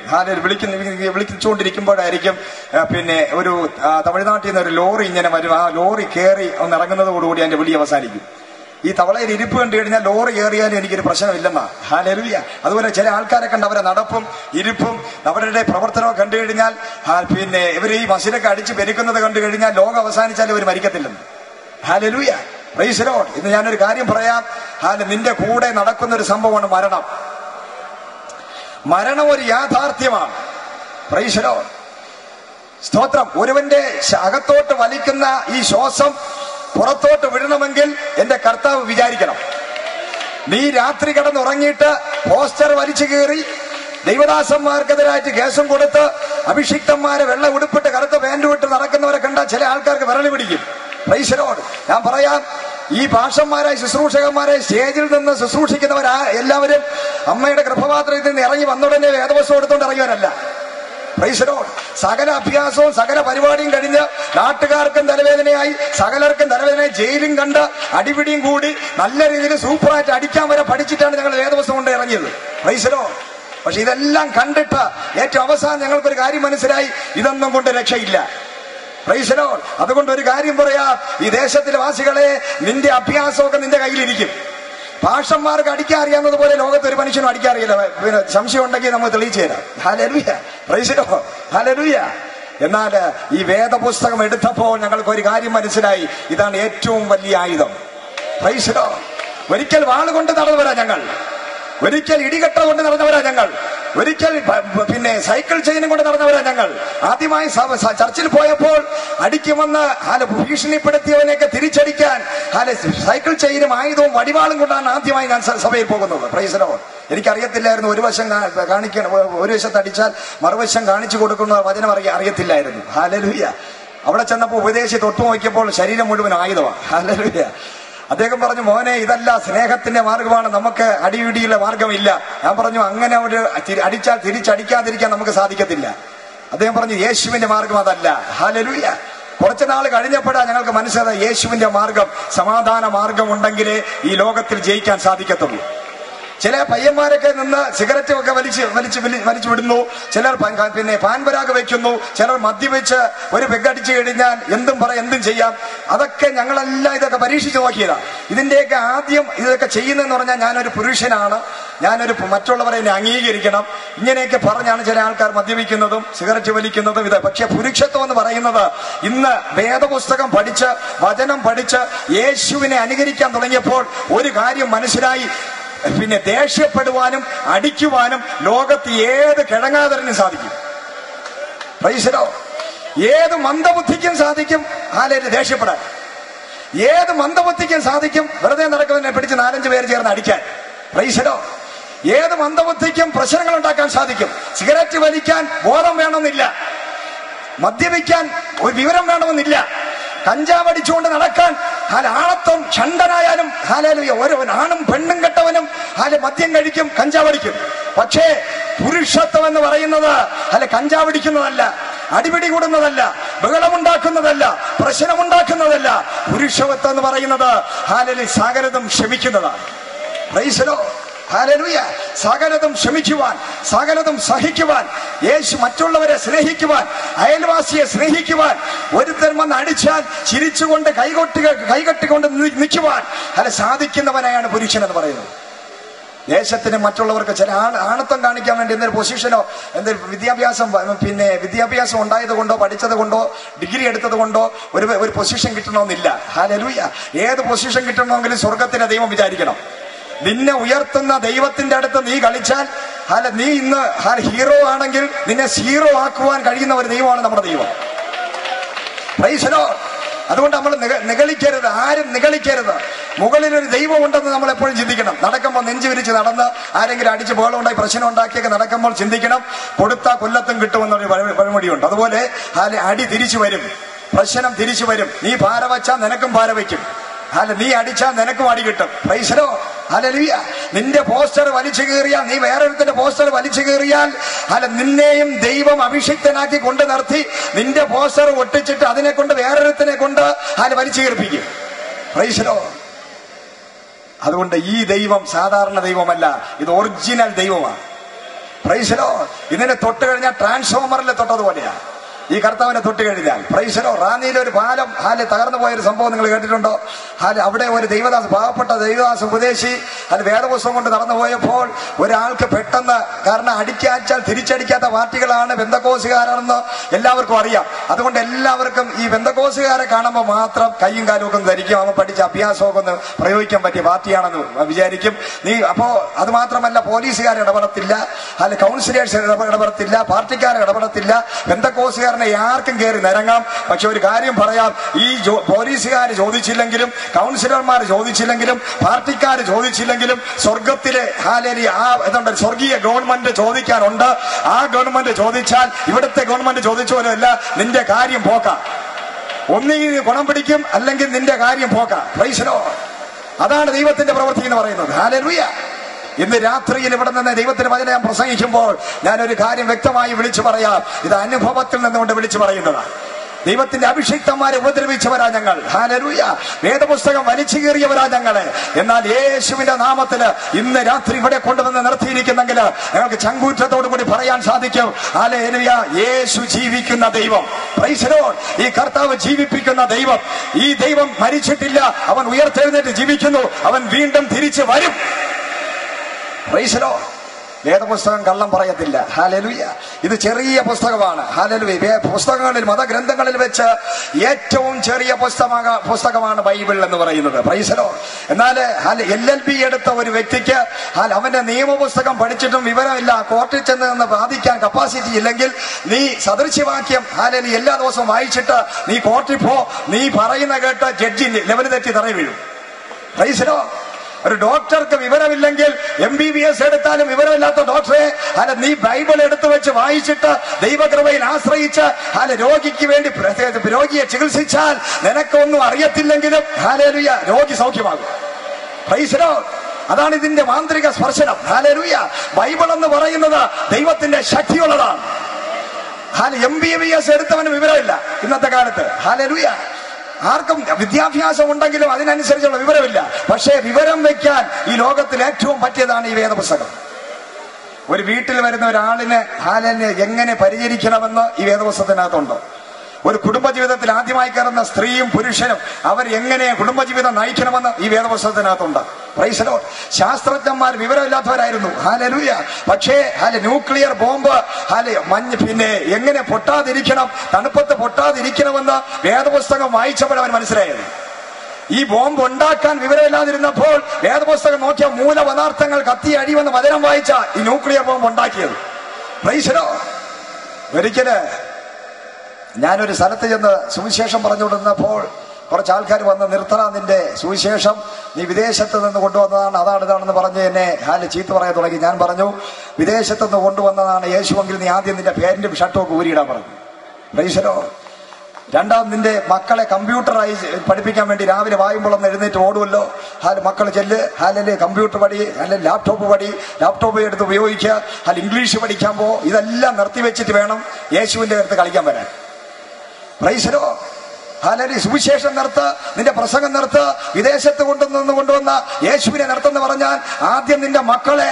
S2: വിളിച്ചുകൊണ്ടിരിക്കുമ്പോഴായിരിക്കും പിന്നെ ഒരു തമിഴ്നാട്ടിൽ നിന്ന് ഒരു ലോറി ഇങ്ങനെ വരും. ആ ലോറി കയറി ഒന്ന് ഇറങ്ങുന്നതോടുകൂടി അതിന്റെ വിളി അവസാനിക്കും. ഈ തവളയിൽ ഇരിപ്പ് കണ്ടു കഴിഞ്ഞാൽ ലോറി കയറിയാലും എനിക്കൊരു പ്രശ്നമില്ലെന്നാ. ഹല്ലേലൂയ. അതുപോലെ ചില ആൾക്കാരെ കണ്ട് അവരെ നടപ്പും ഇരിപ്പും അവരുടെ പ്രവർത്തനവും കണ്ടു കഴിഞ്ഞാൽ പിന്നെ ഇവർ ഈ മസിലൊക്കെ അടിച്ച് പെരുക്കുന്നത് കണ്ടു കഴിഞ്ഞാൽ ലോകം അവസാനിച്ചാലും ഇവർ മരിക്കത്തില്ലെന്ന്. ഹല്ലേലൂയ. Praise the Lord. ഇന്ന് ഞാനൊരു കാര്യം പറയാം. നിന്റെ കൂടെ നടക്കുന്ന ഒരു സംഭവമാണ് മരണം. മരണം ഒരു യാഥാർത്ഥ്യമാണ്. Praise the Lord. സ്തോത്രം. ഒരുവന്റെ അകത്തോട്ട് വലിക്കുന്ന ഈ ശ്വാസം പുറത്തോട്ട് വിടണമെങ്കിൽ എന്റെ കർത്താവ് വിചാരിക്കണം. നീ രാത്രി കിടന്നുറങ്ങിയിട്ട് പോസ്റ്റർ വലിച്ചു കയറി ദൈവദാസന്മാർക്കെതിരായിട്ട് കേസും കൊടുത്ത് അഭിഷിക്തന്മാരെ വെള്ള ഉടുപ്പിട്ട് കറുത്ത പാന്റ് വിട്ട് നടക്കുന്നവരെ കണ്ടാൽ ചില ആൾക്കാർക്ക് വിരളി പിടിക്കും. Praise the Lord. ഞാൻ പറയാം, ഈ ഭാഷന്മാരായ ശുശ്രൂഷകന്മാരെ സ്റ്റേജിൽ നിന്ന് ശുശ്രൂഷിക്കുന്നവരാ എല്ലാവരും അമ്മയുടെ ഗർഭപാത്രത്തിൽ നിന്ന് ഇറങ്ങി വന്നുടനെ വേദവസ്തു എടുത്തുകൊണ്ട് ഇറങ്ങിയവരല്ല. Price the Lord. സകല അഭ്യാസവും സകല പരിപാടിയും കഴിഞ്ഞ് നാട്ടുകാർക്കും തലവേദനയായി, സകലർക്കും തലവേദനയായി, ജയിലും കണ്ട് അടിപിടിയും കൂടി നല്ല രീതിയിൽ സൂപ്പറായിട്ട് അടിക്കാൻ വരെ പഠിച്ചിട്ടാണ് ഞങ്ങൾ വേദവസ്തു കൊണ്ട് ഇറങ്ങിയത്. Praise the Lord. പക്ഷെ ഇതെല്ലാം കണ്ടിട്ട് ഏറ്റവും അവസാനം ഞങ്ങൾക്കൊരു കാര്യം മനസ്സിലായി, ഇതൊന്നും കൊണ്ട് രക്ഷയില്ല. Praise the Lord. അതുകൊണ്ട് ഒരു കാര്യം പറയാം, ഈ ദേശത്തിലെ വാസികളെ, നിന്റെ അഭ്യാസമൊക്കെ നിന്റെ കയ്യിലിരിക്കും. ഭാഷന്മാർക്ക് അടിക്കാൻ അറിയാവുന്നത് പോലെ ലോകത്ത് ഒരു മനുഷ്യനും അടിക്കാൻ അറിയില്ല. പിന്നെ സംശയം ഉണ്ടെങ്കിൽ നമ്മൾ തെളിയിച്ചു തരാം. ഹല്ലേലൂയ, പ്രൈസ് ദി ലോർഡ്, ഹല്ലേലൂയ. എന്നാൽ ഈ വേദപുസ്തകം എടുത്തപ്പോൾ ഞങ്ങൾക്ക് ഒരു കാര്യം മനസ്സിലായി, ഇതാണ് ഏറ്റവും വലിയ ആയുധം. Praise the Lord. ഒരിക്കൽ വാളുകൊണ്ട് നടന്നവരാ ഞങ്ങൾ, ഒരിക്കൽ ഇടികട്ട കൊണ്ട് നടന്നവരാ ഞങ്ങൾ, ഒരിക്കൽ പിന്നെ സൈക്കിൾ ചെയിനും കൊണ്ട് നടന്നവരാ ഞങ്ങൾ. ആദ്യമായി ചർച്ചിൽ പോയപ്പോൾ അടിക്കുമെന്ന് ഭീഷണിപ്പെടുത്തിയവനെയൊക്കെ തിരിച്ചടിക്കാൻ സൈക്കിൾ ചെയിനും ആയുധവും വടിവാളും കൊണ്ടാണ് ആദ്യമായി ഞാൻ സഭയിൽ പോകുന്നത്. Price the Lord. എനിക്കറിയത്തില്ലായിരുന്നു ഒരു വശം കാണിക്കണം, ഒരു വശത്ത് അടിച്ചാൽ മറുവശം കാണിച്ചു കൊടുക്കുന്ന വചനം അറിയത്തില്ലായിരുന്നു. ഹല്ലേലൂയ. അവിടെ ചെന്നപ്പോൾ ഉപദേശി തൊട്ടു നോക്കിയപ്പോൾ ശരീരം മുഴുവൻ ആയുധമാണ്. ഹല്ലേലൂയ. അദ്ദേഹം പറഞ്ഞു, മോനെ, ഇതല്ല സ്നേഹത്തിന്റെ മാർഗമാണ്, നമുക്ക് അടിപിടിയുള്ള മാർഗമില്ല. ഞാൻ പറഞ്ഞു, അങ്ങനെ ഒരു അടിച്ചാൽ തിരിച്ചടിക്കാതിരിക്കാൻ നമുക്ക് സാധിക്കത്തില്ല. അദ്ദേഹം പറഞ്ഞു, യേശുവിന്റെ മാർഗം അതല്ല. ഹല്ലേലൂയ. കുറച്ചു നാൾ കഴിഞ്ഞപ്പോഴാണ് ഞങ്ങൾക്ക് മനസ്സിലായത്, യേശുവിന്റെ മാർഗം, സമാധാന മാർഗം ഉണ്ടെങ്കിലേ ഈ ലോകത്തിൽ ജയിക്കാൻ സാധിക്കത്തുള്ളൂ. ചില പയ്യന്മാരൊക്കെ നിന്ന് സിഗരറ്റ് ഒക്കെ വലിച്ചു വിടുന്നു, ചിലർ പിന്നെ പാൻപരാഗ് വെക്കുന്നു, ചിലർ മദ്യപിച്ച് ഒരു പെഗടിച്ചു കഴിഞ്ഞാൽ എന്തും ചെയ്യാം. അതൊക്കെ ഞങ്ങളെല്ലാം ഇതൊക്കെ പരീക്ഷിച്ച് നോക്കിയതാ. ഇതിന്റെയൊക്കെ ആദ്യം ഇതൊക്കെ ചെയ്യുന്നതെന്ന് പറഞ്ഞാൽ, ഞാനൊരു പുരുഷനാണ്, ഞാനൊരു മറ്റുള്ളവരെ എന്നെ അംഗീകരിക്കണം, ഇങ്ങനെയൊക്കെ പറഞ്ഞാണ് ചില ആൾക്കാർ മദ്യപിക്കുന്നതും സിഗരറ്റ് വലിക്കുന്നതും. ഇത് പക്ഷെ പുരുഷത്വം എന്ന് പറയുന്നത്, ഇന്ന് വേദപുസ്തകം പഠിച്ച് വചനം പഠിച്ച് യേശുവിനെ അനുകരിക്കാൻ തുടങ്ങിയപ്പോൾ ഒരു കാര്യം മനസ്സിലായി, പിന്നെ ദേഷ്യപ്പെടുവാനും അടിക്കുവാനും ലോകത്ത് ഏത് കിഴങ്ങാതരനും സാധിക്കും. Praise the Lord. ഏത് മന്ദബുദ്ധിക്കും സാധിക്കും ദേഷ്യപ്പെടാൻ, ഏത് മന്ദബുദ്ധിക്കും സാധിക്കും വെറുതെ നടക്കുന്നതിനെ പിടിച്ച് 4-5 പേര് ചേർന്ന് അടിക്കാൻ. Praise the Lord. ഏത് മന്ദബുദ്ധിക്കും പ്രശ്നങ്ങൾ ഉണ്ടാക്കാൻ സാധിക്കും. സിഗരറ്റ് വലിക്കാൻ ബോധം വേണമെന്നില്ല, മദ്യപിക്കാൻ ഒരു വിവരം വേണമെന്നില്ല, കഞ്ചാവ് അടിച്ചുകൊണ്ട് നടക്കാൻ ആണത്വം ഷണ്ടനായാലും ഓരോ ആണും പെണ്ണും കെട്ടവനും മദ്യം കഴിക്കും, കഞ്ചാവ് അടിക്കും. പക്ഷേ പുരുഷത്വം എന്ന് പറയുന്നത് കഞ്ചാവ് അടിക്കുന്നതല്ല, അടിപിടി കൂടുന്നതല്ല, ബഹളമുണ്ടാക്കുന്നതല്ല, പ്രശ്നമുണ്ടാക്കുന്നതല്ല. പുരുഷത്വം എന്ന് പറയുന്നത് സകലതും ക്ഷമിക്കുന്നതാണ്. Praise the Lord. ഹല്ലേലൂയ. സകലതും ക്ഷമിക്കുവാൻ, സകലതും സഹിക്കുവാൻ, യേശു മറ്റുള്ളവരെ സ്നേഹിക്കുവാൻ, അയൽവാസിയെ സ്നേഹിക്കുവാൻ, ഒരുത്തൻ വന്ന് അടിച്ചാൽ ചിരിച്ചുകൊണ്ട് കൈകൊട്ടിക്കൊണ്ട് നിൽക്കുവാൻ സാധിക്കുന്നവനായാണ് പുരുഷൻ എന്ന് പറയുന്നത്. ദേശത്തിന് മറ്റുള്ളവർക്ക് ചില ആണത്വം കാണിക്കാൻ വേണ്ടി എന്തൊരു പൊസിഷനോ എന്തൊരു വിദ്യാഭ്യാസം ഉണ്ടായത് കൊണ്ടോ പഠിച്ചത് കൊണ്ടോ ഡിഗ്രി എടുത്തത് കൊണ്ടോ ഒരു പൊസിഷൻ കിട്ടണമെന്നില്ല. ഹല്ലേലൂയ. ഏത് പൊസിഷൻ കിട്ടണമെങ്കിലും സ്വർഗത്തിന്റെ ദൈവം വിചാരിക്കണം. നിന്നെ ഉയർത്തുന്ന ദൈവത്തിന്റെ അടുത്ത് നീ കളിച്ചാൽ നീ ഇന്ന് ഹീറോ ആണെങ്കിൽ നിന്നെ സീറോ ആക്കുവാൻ കഴിയുന്ന ഒരു ദൈവമാണ് നമ്മുടെ ദൈവം. Praise the Lord. അതുകൊണ്ട് നമ്മൾ നിഗളിക്കരുത്, ആരും നിഗളിക്കരുത്. മുകളിലൊരു ദൈവം ഉണ്ടെന്ന് നമ്മൾ എപ്പോഴും ചിന്തിക്കണം. നടക്കുമ്പോൾ നെഞ്ചു വിരിച്ച് നടന്ന് ആരെങ്കിലും അടിച്ച് ബഹളമുണ്ടായി പ്രശ്നം ഉണ്ടാക്കിയൊക്കെ നടക്കുമ്പോൾ ചിന്തിക്കണം, കൊടുത്താൽ കൊല്ലത്തും കിട്ടുമെന്നൊരു പഴമൊഴിയുണ്ട്. അതുപോലെ അടി തിരിച്ചു വരും, പ്രശ്നം തിരിച്ചു വരും. നീ പാര വച്ചാൽ നിനക്കും പാര വയ്ക്കും, നീ അടിച്ചാൽ നിനക്കും അടി കിട്ടും. Praise the Lord. ഹല്ലേലൂയ. നിന്റെ പോസ്റ്റർ വലിച്ചു കീറിയാൽ, നീ വേറൊരുത്തിന്റെ പോസ്റ്റർ വലിച്ചു കീറിയാൽ നിന്നെയും ദൈവം അഭിഷിക്തനാക്കി കൊണ്ട് നിർത്തി നിന്റെ പോസ്റ്റർ ഒട്ടിച്ചിട്ട് അതിനെ കൊണ്ട് വേറൊരുത്തിനെ കൊണ്ട് വലിച്ചു കീർപ്പിക്കും. Price the Lord. അതുകൊണ്ട് ഈ ദൈവം സാധാരണ ദൈവമല്ല, ഇത് ഒറിജിനൽ ദൈവമാണ്. Praise the Lord. ഇതിനെ തൊട്ട് കഴിഞ്ഞാൽ ട്രാൻസ്ഫോമറിൽ തൊട്ടതുപോലെയാണ് ഈ കർത്താവിനെ തൊട്ട് കഴിഞ്ഞാൽ. Price the Lord. റാന്നിയിലെ ഒരു പാലം തകർന്നു പോയൊരു സംഭവം നിങ്ങൾ കേട്ടിട്ടുണ്ടോ? അവിടെ ഒരു ദൈവദാസ്, പാവപ്പെട്ട ദൈവദാസ് ഉപദേശി വേദപുസ്തകം കൊണ്ട് നടന്നു പോയപ്പോൾ ഒരാൾക്ക് പെട്ടെന്ന്, കാരണം അടിക്കാച്ചാൽ തിരിച്ചടിക്കാത്ത പാർട്ടികളാണ് പെന്തക്കോസുകാരാണെന്ന് എല്ലാവർക്കും അറിയാം. അതുകൊണ്ട് എല്ലാവർക്കും ഈ പെന്തക്കോസുകാരെ കാണുമ്പോൾ മാത്രം കയ്യും കാലും ഒക്കെ ധരിക്കും, അവൻ പഠിച്ച അഭ്യാസമൊക്കെ ഒന്ന് പ്രയോഗിക്കാൻ പറ്റിയ പാർട്ടിയാണെന്ന് വിചാരിക്കും. അപ്പോ അത് മാത്രമല്ല, പോലീസുകാർ ഇടപെടത്തില്ല, കൗൺസിലേഴ്സ് ഇടപെടത്തില്ല, പാർട്ടിക്കാർ ഇടപെടത്തില്ല, പെന്തക്കോസുകാർ ആർക്കും കയറി നിരങ്ങാം. പക്ഷെ ഒരു കാര്യം പറയാം, ഈ പോലീസുകാർ ചോദിച്ചില്ലെങ്കിലും, കൗൺസിലർമാർ ചോദിച്ചില്ലെങ്കിലും, പാർട്ടിക്കാർ ചോദിച്ചില്ലെങ്കിലും സ്വർഗത്തിലെ സ്വർഗീയ ഗവൺമെന്റ് ചോദിക്കാനുണ്ട്. ആ ഗവൺമെന്റ് ചോദിച്ചാൽ ഇവിടുത്തെ ഗവൺമെന്റ് ചോദിച്ച പോലെയല്ല, നിന്റെ കാര്യം പോക്കാം. ഒന്നുകിൽ ഗുണം പിടിക്കും, അല്ലെങ്കിൽ നിന്റെ കാര്യം പോക്കാം. Price the Lord. അതാണ് ദൈവത്തിന്റെ പ്രവൃത്തി എന്ന് പറയുന്നത്. ഹല്ലേലൂയ. ഇന്ന് രാത്രിയിൽ ഇവിടെ നിന്ന് ദൈവത്തിന്റെ വചനം ഞാൻ പ്രസംഗിക്കുമ്പോൾ ഞാനൊരു കാര്യം വ്യക്തമായി വിളിച്ചു പറയാം. ഇത് അനുഭവത്തിൽ നിന്നുകൊണ്ട് വിളിച്ചു പറയുന്നതാണ്. ദൈവത്തിന്റെ അഭിഷിക്തന്മാരെ ഉപദ്രവിച്ചവരാ ഞങ്ങൾ. ഹല്ലേലൂയ. വേദപുസ്തകം വലിച്ചു കീറിയവരാ ഞങ്ങളെ. എന്നാൽ യേശുവിന്റെ നാമത്തില് ഇന്ന് രാത്രി ഇവിടെ കൊണ്ടുവന്ന് നിർത്തിയിരിക്കുന്നെങ്കിൽ ഞങ്ങൾക്ക് ചങ്കൂറ്റത്തോടു കൂടി പറയാൻ സാധിക്കും, ഹല്ലേലൂയ, യേശു ജീവിക്കുന്ന ദൈവം. Praise the Lord. ഈ കർത്താവ് ജീവിപ്പിക്കുന്ന ദൈവം. ഈ ദൈവം മരിച്ചിട്ടില്ല, അവൻ ഉയർത്തെഴുന്നേറ്റ് ജീവിക്കുന്നു, അവൻ വീണ്ടും തിരിച്ചു വരും. Praise the Lord. വേദപുസ്തകം കള്ളം പറയത്തില്ല. ഹല്ലേലൂയ. ഇത് ചെറിയ പുസ്തകമാണ്. ഹല്ലേലൂയ. പുസ്തകങ്ങളിൽ, മതഗ്രന്ഥങ്ങളിൽ വെച്ച് ഏറ്റവും ചെറിയ പുസ്തകമാണ് ബൈബിൾ എന്ന് പറയുന്നത്. Praise the Lord. എന്നാൽ LLB എടുത്ത ഒരു വ്യക്തിക്ക് അവന്റെ നിയമപുസ്തകം പഠിച്ചിട്ടും വിവരമില്ല, കോർട്ടിൽ ചെന്ന് നിന്ന് വാദിക്കാൻ കപ്പാസിറ്റി ഇല്ലെങ്കിൽ നീ സദൃശ്യവാക്യം ഹല്ലേലൂയ എല്ലാ ദിവസവും വായിച്ചിട്ട് നീ കോർട്ടിൽ പോ, നീ പറയുന്ന കേട്ട് ജഡ്ജി ലെവൽ തെറ്റി തറയി വീഴും. Praise the Lord. ഒരു ഡോക്ടർക്ക് വിവരമില്ലെങ്കിൽ MBBS എടുത്താലും വിവരമില്ലാത്ത ഡോക്ടറെ നീ ബൈബിൾ എടുത്തു വെച്ച് വായിച്ചിട്ട് ദൈവകൃപയിൽ ആശ്രയിച്ച് രോഗിക്ക് വേണ്ടി രോഗിയെ ചികിത്സിച്ചാൽ നിനക്കൊന്നും അറിയത്തില്ലെങ്കിലും ഹല്ലേലൂയ രോഗി സൗഖ്യമാകും. Price the Lord. അതാണ് ഇതിന്റെ മാന്ത്രിക സ്പർശനം. ഹല്ലേലൂയ. ബൈബിൾ എന്ന് പറയുന്നത് ദൈവത്തിന്റെ ശക്തിയുള്ളതാണ്. MBBS എടുത്തവന് വിവരമില്ല ഇന്നത്തെ കാലത്ത്. ഹല്ലേലൂയ. ആർക്കും വിദ്യാഭ്യാസം ഉണ്ടെങ്കിലും അതിനനുസരിച്ചുള്ള വിവരമില്ല. പക്ഷേ വിവരം വെക്കാൻ ഈ ലോകത്തിൽ ഏറ്റവും പറ്റിയതാണ് ഈ വേദപുസ്തകം. ഒരു വീട്ടിൽ വരുന്ന ഒരാളിനെ എങ്ങനെ പരിചരിക്കണമെന്ന് ഈ വേദപുസ്തകത്തിനകത്തുണ്ട്. ഒരു കുടുംബജീവിതത്തിൽ ആദ്യമായി കയറുന്ന സ്ത്രീയും പുരുഷനും അവർ എങ്ങനെ കുടുംബജീവിതം നയിക്കണമെന്ന് ഈ വേദപുസ്തകത്തിനകത്തുണ്ട്. Price the Lord. ശാസ്ത്രജ്ഞന്മാർ വിവരമില്ലാത്തവരായിരുന്നു. ഹല്ലേലൂയ. പക്ഷേ ന്യൂക്ലിയർ ബോംബ് പിന്നെ എങ്ങനെ പൊട്ടാതിരിക്കണം, തണുപ്പത്ത് പൊട്ടാതിരിക്കണമെന്ന് വേദപുസ്തകം വായിച്ചപ്പോൾ അവൻ മനസ്സിലായത്. ഈ ബോംബ് ഉണ്ടാക്കാൻ വിവരമില്ലാതിരുന്നപ്പോൾ വേദപുസ്തകം നോക്കിയ മൂലപദാർത്ഥങ്ങൾ കത്തി അഴിവെന്ന് വചനം വായിച്ച ഈ ന്യൂക്ലിയർ ബോംബ് ഉണ്ടാക്കിയത്. Praise the Lord. ഒരിക്കല് ഞാനൊരു സ്ഥലത്ത് ചെന്ന് സുവിശേഷം പറഞ്ഞുകൊണ്ടിരുന്നപ്പോൾ കുറച്ച് ആൾക്കാർ വന്ന്, നിർത്തണം, നിന്റെ സുവിശേഷം നീ വിദേശത്ത് നിന്ന് കൊണ്ടുവന്നതാണ്, അതാണ് ഇതാണെന്ന് പറഞ്ഞ് എന്നെ ചീത്ത പറയാൻ തുടങ്ങി. ഞാൻ പറഞ്ഞു, വിദേശത്ത് നിന്ന് കൊണ്ടുവന്നതാണ് യേശുവെങ്കിൽ നീ ആദ്യം നിന്റെ പാന്റും ഷർട്ടും ഊരിയിടാൻ പറഞ്ഞു. Praise the Lord. രണ്ടാം, നിന്റെ മക്കളെ കമ്പ്യൂട്ടറായി പഠിപ്പിക്കാൻ വേണ്ടി രാവിലെ വായുമ്പോളൊന്ന് എഴുന്നേറ്റ് ഓടുമല്ലോ, മക്കൾ ചെല്ല്, അല്ലെങ്കിൽ കമ്പ്യൂട്ടർ പടി, അല്ലെങ്കിൽ ലാപ്ടോപ്പ് പടി, ലാപ്ടോപ്പ് എടുത്ത് ഉപയോഗിക്കുക, ഇംഗ്ലീഷ് പഠിക്കാൻ പോ. ഇതെല്ലാം നിർത്തിവെച്ചിട്ട് വേണം യേശുവിന്റെ അടുത്ത് കളിക്കാൻ വരാൻ. Praise the Lord. ഹല്ലേലൂയ. സുവിശേഷം നിർത്ത്, നിന്റെ പ്രസംഗം നിർത്ത്, വിദേശത്ത് കൊണ്ടുവന്ന യേശുവിനെ നിർത്തുന്ന പറഞ്ഞാൽ ആദ്യം നിന്റെ മക്കളെ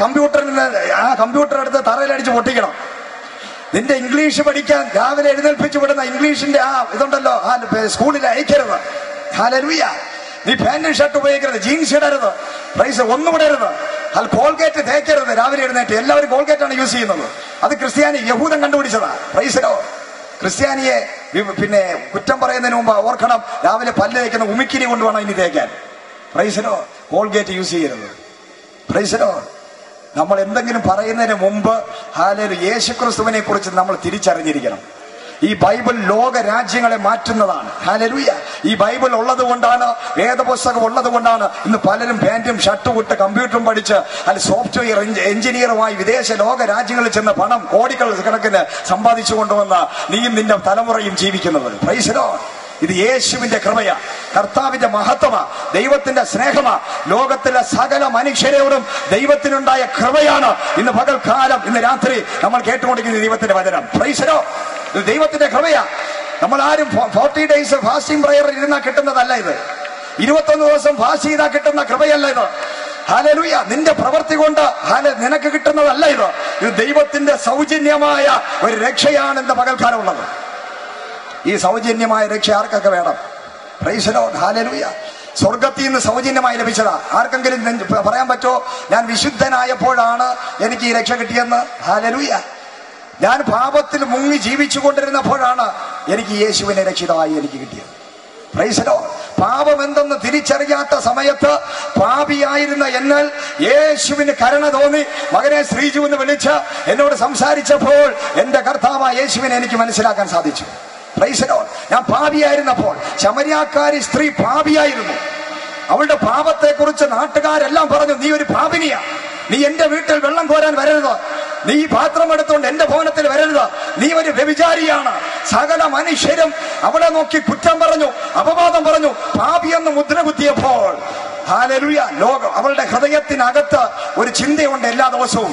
S2: കമ്പ്യൂട്ടർ എടുത്ത് തറയിലടിച്ച് പൊട്ടിക്കണം. നിന്റെ ഇംഗ്ലീഷ് പഠിക്കാൻ രാവിലെ എഴുന്നേൽപ്പിച്ചു വിടുന്ന ഇംഗ്ലീഷിന്റെ ഇതുണ്ടല്ലോ സ്കൂളിൽ അയക്കരുത്. ഹല്ലേലൂയ. നീ പാന്റും ഷർട്ട് ഉപയോഗിക്കരുത്, ജീൻസ് ഇടരുത്, പ്രൈസ് ഒന്നും ഇടരുത്, കോൾഗേറ്റ് തേക്കരുത്. രാവിലെ എഴുന്നേറ്റ് എല്ലാവരും കോൾഗേറ്റാണ് യൂസ് ചെയ്യുന്നത്. അത് യഹൂദൻ കണ്ടുപിടിച്ചതാ. Praise the Lord. ക്രിസ്ത്യാനിയെ പിന്നെ കുറ്റം പറയുന്നതിന് മുമ്പ് ഓർക്കണം, രാവിലെ പല്ല് തേക്കുന്ന ഉമിക്കിനി കൊണ്ടുവേണം ഇനി തേക്കാൻ. Praise the Lord. Colgate use ചെയ്യരുത്. Praise the Lord. നമ്മൾ എന്തെങ്കിലും പറയുന്നതിന് മുമ്പ് യേശുക്രിസ്തുവിനെ കുറിച്ച് നമ്മൾ തിരിച്ചറിഞ്ഞിരിക്കണം. ഈ ബൈബിൾ ലോക രാജ്യങ്ങളെ മാറ്റുന്നതാണ്. ഹല്ലേലൂയ. ഈ ബൈബിൾ ഉള്ളത് കൊണ്ടാണ്, വേദപുസ്തകം ഉള്ളത് കൊണ്ടാണ് ഇന്ന് പലരും പാന്റും ഷർട്ടും ഇട്ട് കമ്പ്യൂട്ടറും പഠിച്ച് സോഫ്റ്റ്വെയർ എഞ്ചിനീയറുമായി വിദേശ ലോക രാജ്യങ്ങളിൽ ചെന്ന് പണം കോടികൾ കണക്കിന് സമ്പാദിച്ചു കൊണ്ടുവന്ന നീയും നിന്റെ തലമുറയും ജീവിക്കുന്നത്. Praise the Lord. ഇത് യേശുവിന്റെ കൃപയാ, കർത്താവിന്റെ മഹത്വമാ, ദൈവത്തിന്റെ സ്നേഹമാ. ലോകത്തിലെ സകല മനുഷ്യരോടും ദൈവത്തിനുണ്ടായ കൃപയാണ് ഇന്ന് പകൽക്കാലം, ഇന്ന് രാത്രി നമ്മൾ കേട്ടുകൊണ്ടിരിക്കുന്ന ദൈവത്തിന്റെ വചനം. Praise the Lord. ഇത് ദൈവത്തിന്റെ കൃപയാ. നമ്മൾ ആരും 40 days ഫാസ്റ്റിംഗ് പ്രയർ ഇരുന്നാൽ കിട്ടുന്നതല്ല ഇത്. 21 ദിവസം ഫാസ്റ്റ് ചെയ്താൽ കിട്ടുന്ന കൃപയല്ല ഇത്. ഹല്ലേലൂയ. നിന്റെ പ്രവൃത്തി കൊണ്ട് നിനക്ക് കിട്ടുന്നതല്ല ഇത്. ഇത് ദൈവത്തിന്റെ സൗജന്യമായ ഒരു രക്ഷയാണ് ഇന്ന് പകൽക്കാലം ഉള്ളത്. ഈ സൗജന്യമായ രക്ഷ ആർക്കൊക്കെ വേണം? Praise the Lord. ഹല്ലേലൂയ. സ്വർഗത്തിൽ നിന്ന് സൗജന്യമായി ലഭിച്ചതാ. ആർക്കെങ്കിലും പറയാൻ പറ്റോ ഞാൻ വിശുദ്ധനായപ്പോഴാണ് എനിക്ക് ഈ രക്ഷ കിട്ടിയെന്ന്? ഹല്ലേലൂയ. ഞാൻ പാപത്തിൽ മുങ്ങി ജീവിച്ചു കൊണ്ടിരുന്നപ്പോഴാണ് എനിക്ക് യേശുവിനെ രക്ഷിതമായി എനിക്ക് കിട്ടിയത്. Praise the lord. പാപം എന്തെന്ന് തിരിച്ചറിയാത്ത സമയത്ത് പാപിയായിരുന്ന എന്നാൽ യേശുവിന് കരുണ തോന്നി മകനെ ശ്രീജു എന്ന് വിളിച്ച് എന്നോട് സംസാരിച്ചപ്പോൾ എന്റെ കർത്താവായ യേശുവിനെ എനിക്ക് മനസ്സിലാക്കാൻ സാധിച്ചു. Praise the Lord. ഞാൻ പാപിയായിരുന്നപ്പോൾ, ശമരിയാക്കാരി സ്ത്രീ പാപിയായിരുന്നു. അവളുടെ പാപത്തെ കുറിച്ച് നാട്ടുകാരെല്ലാം പറഞ്ഞു, നീ ഒരു പാപിനിയാ, നീ എന്റെ വീട്ടിൽ വെള്ളം കോരാൻ വരരുത്, നീ പാത്രം എടുത്തുകൊണ്ട് എന്റെ ഭവനത്തിൽ വരരുത്, നീ ഒരു വ്യഭിചാരിയാണ്. സകല മനുഷ്യരും അവളെ നോക്കി കുറ്റം പറഞ്ഞു, അപവാദം പറഞ്ഞു. പാപിയെന്ന് മുദ്ര കുത്തിയപ്പോൾ ഹല്ലേലൂയ, ലോകം അവളുടെ ഹൃദയത്തിനകത്ത് ഒരു ചിന്തയുണ്ട് എല്ലാ ദിവസവും,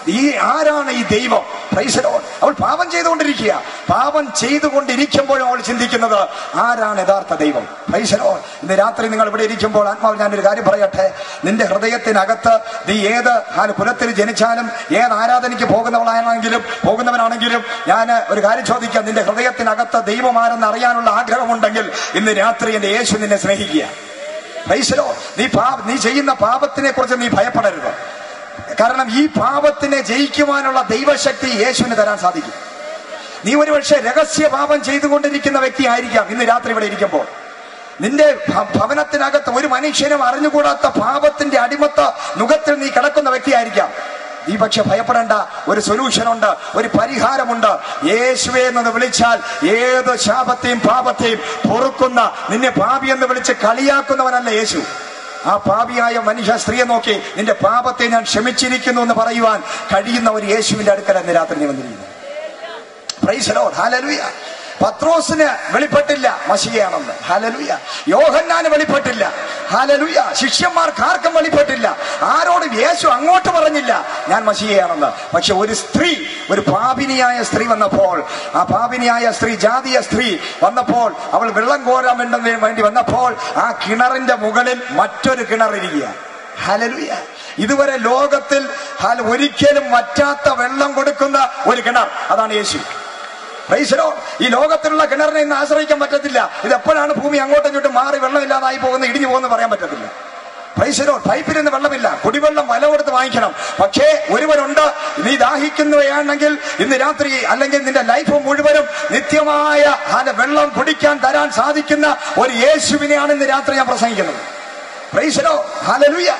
S2: ആരാണ് ഈ ദൈവം? Praise the lord. അവൾ പാപം ചെയ്തുകൊണ്ടിരിക്കുക. പാപം ചെയ്തുകൊണ്ടിരിക്കുമ്പോഴും അവൾ ചിന്തിക്കുന്നത് ആരാണ് യഥാർത്ഥ ദൈവം? Praise the Lord. ഇന്ന് രാത്രി നിങ്ങൾ ഇവിടെ ഇരിക്കുമ്പോൾ ആത്മാവ് ഞാനൊരു കാര്യം പറയട്ടെ. നിന്റെ ഹൃദയത്തിനകത്ത് നീ ഏത് കുലത്തിൽ ജനിച്ചാലും ഏത് ആരാധനയ്ക്ക് പോകുന്നവനാണെങ്കിലും ഞാൻ ഒരു കാര്യം ചോദിക്കാം. നിന്റെ ഹൃദയത്തിനകത്ത് ദൈവമാരെന്ന് അറിയാനുള്ള ആഗ്രഹമുണ്ടെങ്കിൽ ഇന്ന് രാത്രി എന്റെ യേശു നിന്നെ സ്നേഹിക്കുക. Praise the lord. നീ ചെയ്യുന്ന പാപത്തിനെ കുറിച്ച് നീ ഭയപ്പെടരുത്. കാരണം ഈ പാപത്തിനെ ജയിക്കുവാനുള്ള ദൈവശക്തി യേശുവിന് തരാൻ സാധിക്കും. നീ ഒരുപക്ഷെ രഹസ്യ പാപം ചെയ്തുകൊണ്ടിരിക്കുന്ന വ്യക്തി ആയിരിക്കാം ഇന്ന് രാത്രി ഇവിടെ ഇരിക്കുമ്പോൾ. നിന്റെ ഭവനത്തിനകത്ത് ഒരു മനുഷ്യനും അറിഞ്ഞുകൂടാത്ത പാപത്തിന്റെ അടിമത്ത നുഖത്തിൽ നീ കിടക്കുന്ന വ്യക്തിയായിരിക്കാം. നീ പക്ഷെ ഭയപ്പെടേണ്ട. ഒരു സൊല്യൂഷനുണ്ട്, ഒരു പരിഹാരമുണ്ട്. യേശുവേ എന്ന് വിളിച്ചാൽ ഏത് ശാപത്തെയും പാപത്തെയും പൊറുക്കുന്ന, നിന്നെ പാപി എന്ന് വിളിച്ച് കളിയാക്കുന്നവനല്ല യേശു. ആ പാപിയായ മനുഷ്യ സ്ത്രീയെ നോക്കി നിന്റെ പാപത്തെ ഞാൻ ക്ഷമിച്ചിരിക്കുന്നു എന്ന് പറയുവാൻ കഴിയുന്ന ഒരു യേശുവിന്റെ അടുക്കൽ ഇന്ന് രാത്രി നീ വന്നിരിക്കുന്നു. Praise the Lord. ഹല്ലേലൂയ. പത്രോസിന് വെളിപ്പെട്ടില്ല മശിഹയാണെന്ന്. ഹല്ലേലൂയ. യോഹന്നാന് വെളിപ്പെട്ടില്ല. ഹല്ലേലൂയ. ശിഷ്യന്മാർക്ക് ആർക്കും വെളിപ്പെട്ടില്ല. ആരോടും യേശു അങ്ങോട്ട് പറഞ്ഞില്ല ഞാൻ മശിഹയാണെന്ന്. പക്ഷെ ഒരു സ്ത്രീ, ഒരു പാപിനിയായ സ്ത്രീ വന്നപ്പോൾ, ആ പാപിനിയായ സ്ത്രീ, ജാതീയ സ്ത്രീ വന്നപ്പോൾ, അവൾ വെള്ളം കോരാൻ വേണ്ടി വന്നപ്പോൾ ആ കിണറിന്റെ മുകളിൽ മറ്റൊരു കിണറിരിക്കുക. ഹല്ലേലൂയ. ഇതുവരെ ലോകത്തിൽ ഒരിക്കലും വറ്റാത്ത വെള്ളം കൊടുക്കുന്ന ഒരു കിണർ, അതാണ് യേശു. Price the Lord. ഈ ലോകത്തിലുള്ള കിണറിനെ ഇന്ന് ആശ്രയിക്കാൻ പറ്റത്തില്ല. ഇത് എപ്പോഴാണ് ഭൂമി അങ്ങോട്ടും ഇങ്ങോട്ടും മാറി വെള്ളമില്ലാതായി പോകുന്ന, ഇടിഞ്ഞു പോകുന്ന പറയാൻ പറ്റത്തില്ല. Praise the lord. പൈപ്പിൽ നിന്ന് വെള്ളമില്ല, കുടിവെള്ളം വില കൊടുത്ത് വാങ്ങിക്കണം. പക്ഷേ ഒരുവരുണ്ട്, നീ ദാഹിക്കുന്നവയാണെങ്കിൽ ഇന്ന് രാത്രി അല്ലെങ്കിൽ നിന്റെ ലൈഫ് മുഴുവനും നിത്യമായ വെള്ളം കുടിക്കാൻ തരാൻ സാധിക്കുന്ന ഒരു യേശുവിനെയാണ് ഇന്ന് രാത്രി ഞാൻ പ്രസംഗിക്കുന്നത്. Praise the Lord. ഹല്ലേലൂയ.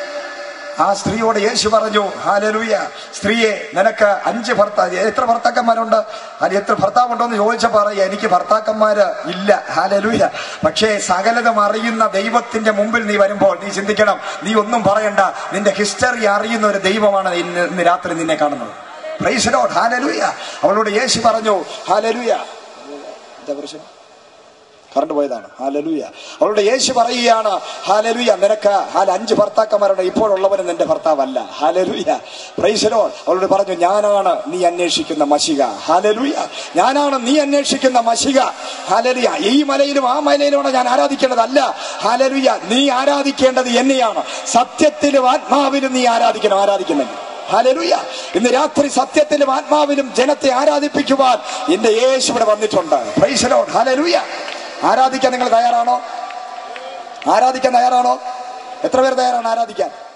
S2: ആ സ്ത്രീയോട് യേശു പറഞ്ഞു, ഹല്ലേലൂയ, സ്ത്രീയെ, നിനക്ക് 5 എത്ര ഭർത്താക്കന്മാരുണ്ട്? അത് എത്ര ഭർത്താവുണ്ടോ എന്ന് ചോദിച്ചപ്പോൾ പറയാ, എനിക്ക് ഭർത്താക്കന്മാര് ഇല്ല. ഹല്ലേലൂയ. പക്ഷേ സകലതും അറിയുന്ന ദൈവത്തിന്റെ മുമ്പിൽ നീ വരുമ്പോൾ നീ ചിന്തിക്കണം, നീ ഒന്നും പറയണ്ട, നിന്റെ ഹിസ്റ്ററി അറിയുന്ന ഒരു ദൈവമാണ് ഇന്ന് രാത്രി നിന്നെ കാണുന്നത്. Praise the Lord. ഹല്ലേലൂയ. അവളോട് യേശു പറഞ്ഞു, ഹല്ലേലൂയ. എന്താ പ്രശ്നം? കറണ്ട് പോയതാണ്. ഹല്ലേലൂയ. അവളുടെ യേശു പറയുകയാണ്, ഹല്ലേലൂയ, നിനക്ക് 5 ഭർത്താക്കന്മാരുണ്ട്, ഇപ്പോഴുള്ളവനും നിന്റെ ഭർത്താവല്ല. ഹല്ലേലൂയ. Praise the lord. അവളോട് പറഞ്ഞു, ഞാനാണ് നീ അന്വേഷിക്കുന്ന മശിഹ. ഹല്ലേലൂയ. ഞാനാണ് നീ അന്വേഷിക്കുന്ന മശിഹ. ഹല്ലേലൂയ. ഈ മലയിലും ആ മലയിലുമാണ് ഞാൻ ആരാധിക്കേണ്ടതല്ല. ഹല്ലേലൂയ. നീ ആരാധിക്കേണ്ടത് എന്നെയാണ്. സത്യത്തിലും ആത്മാവിലും നീ ആരാധിക്കുന്നുണ്ട്. ഹല്ലേലൂയ. ഇന്ന് രാത്രി സത്യത്തിലും ആത്മാവിലും ജനത്തെ ആരാധിപ്പിക്കുവാൻ എന്റെ യേശു ഇവിടെ വന്നിട്ടുണ്ട്. Praise the Lord. ഹല്ലേലൂയ. ആരാധിക്കാൻ നിങ്ങൾ തയ്യാറാണോ? എത്ര പേർ തയ്യാറാണ് ആരാധിക്കാൻ?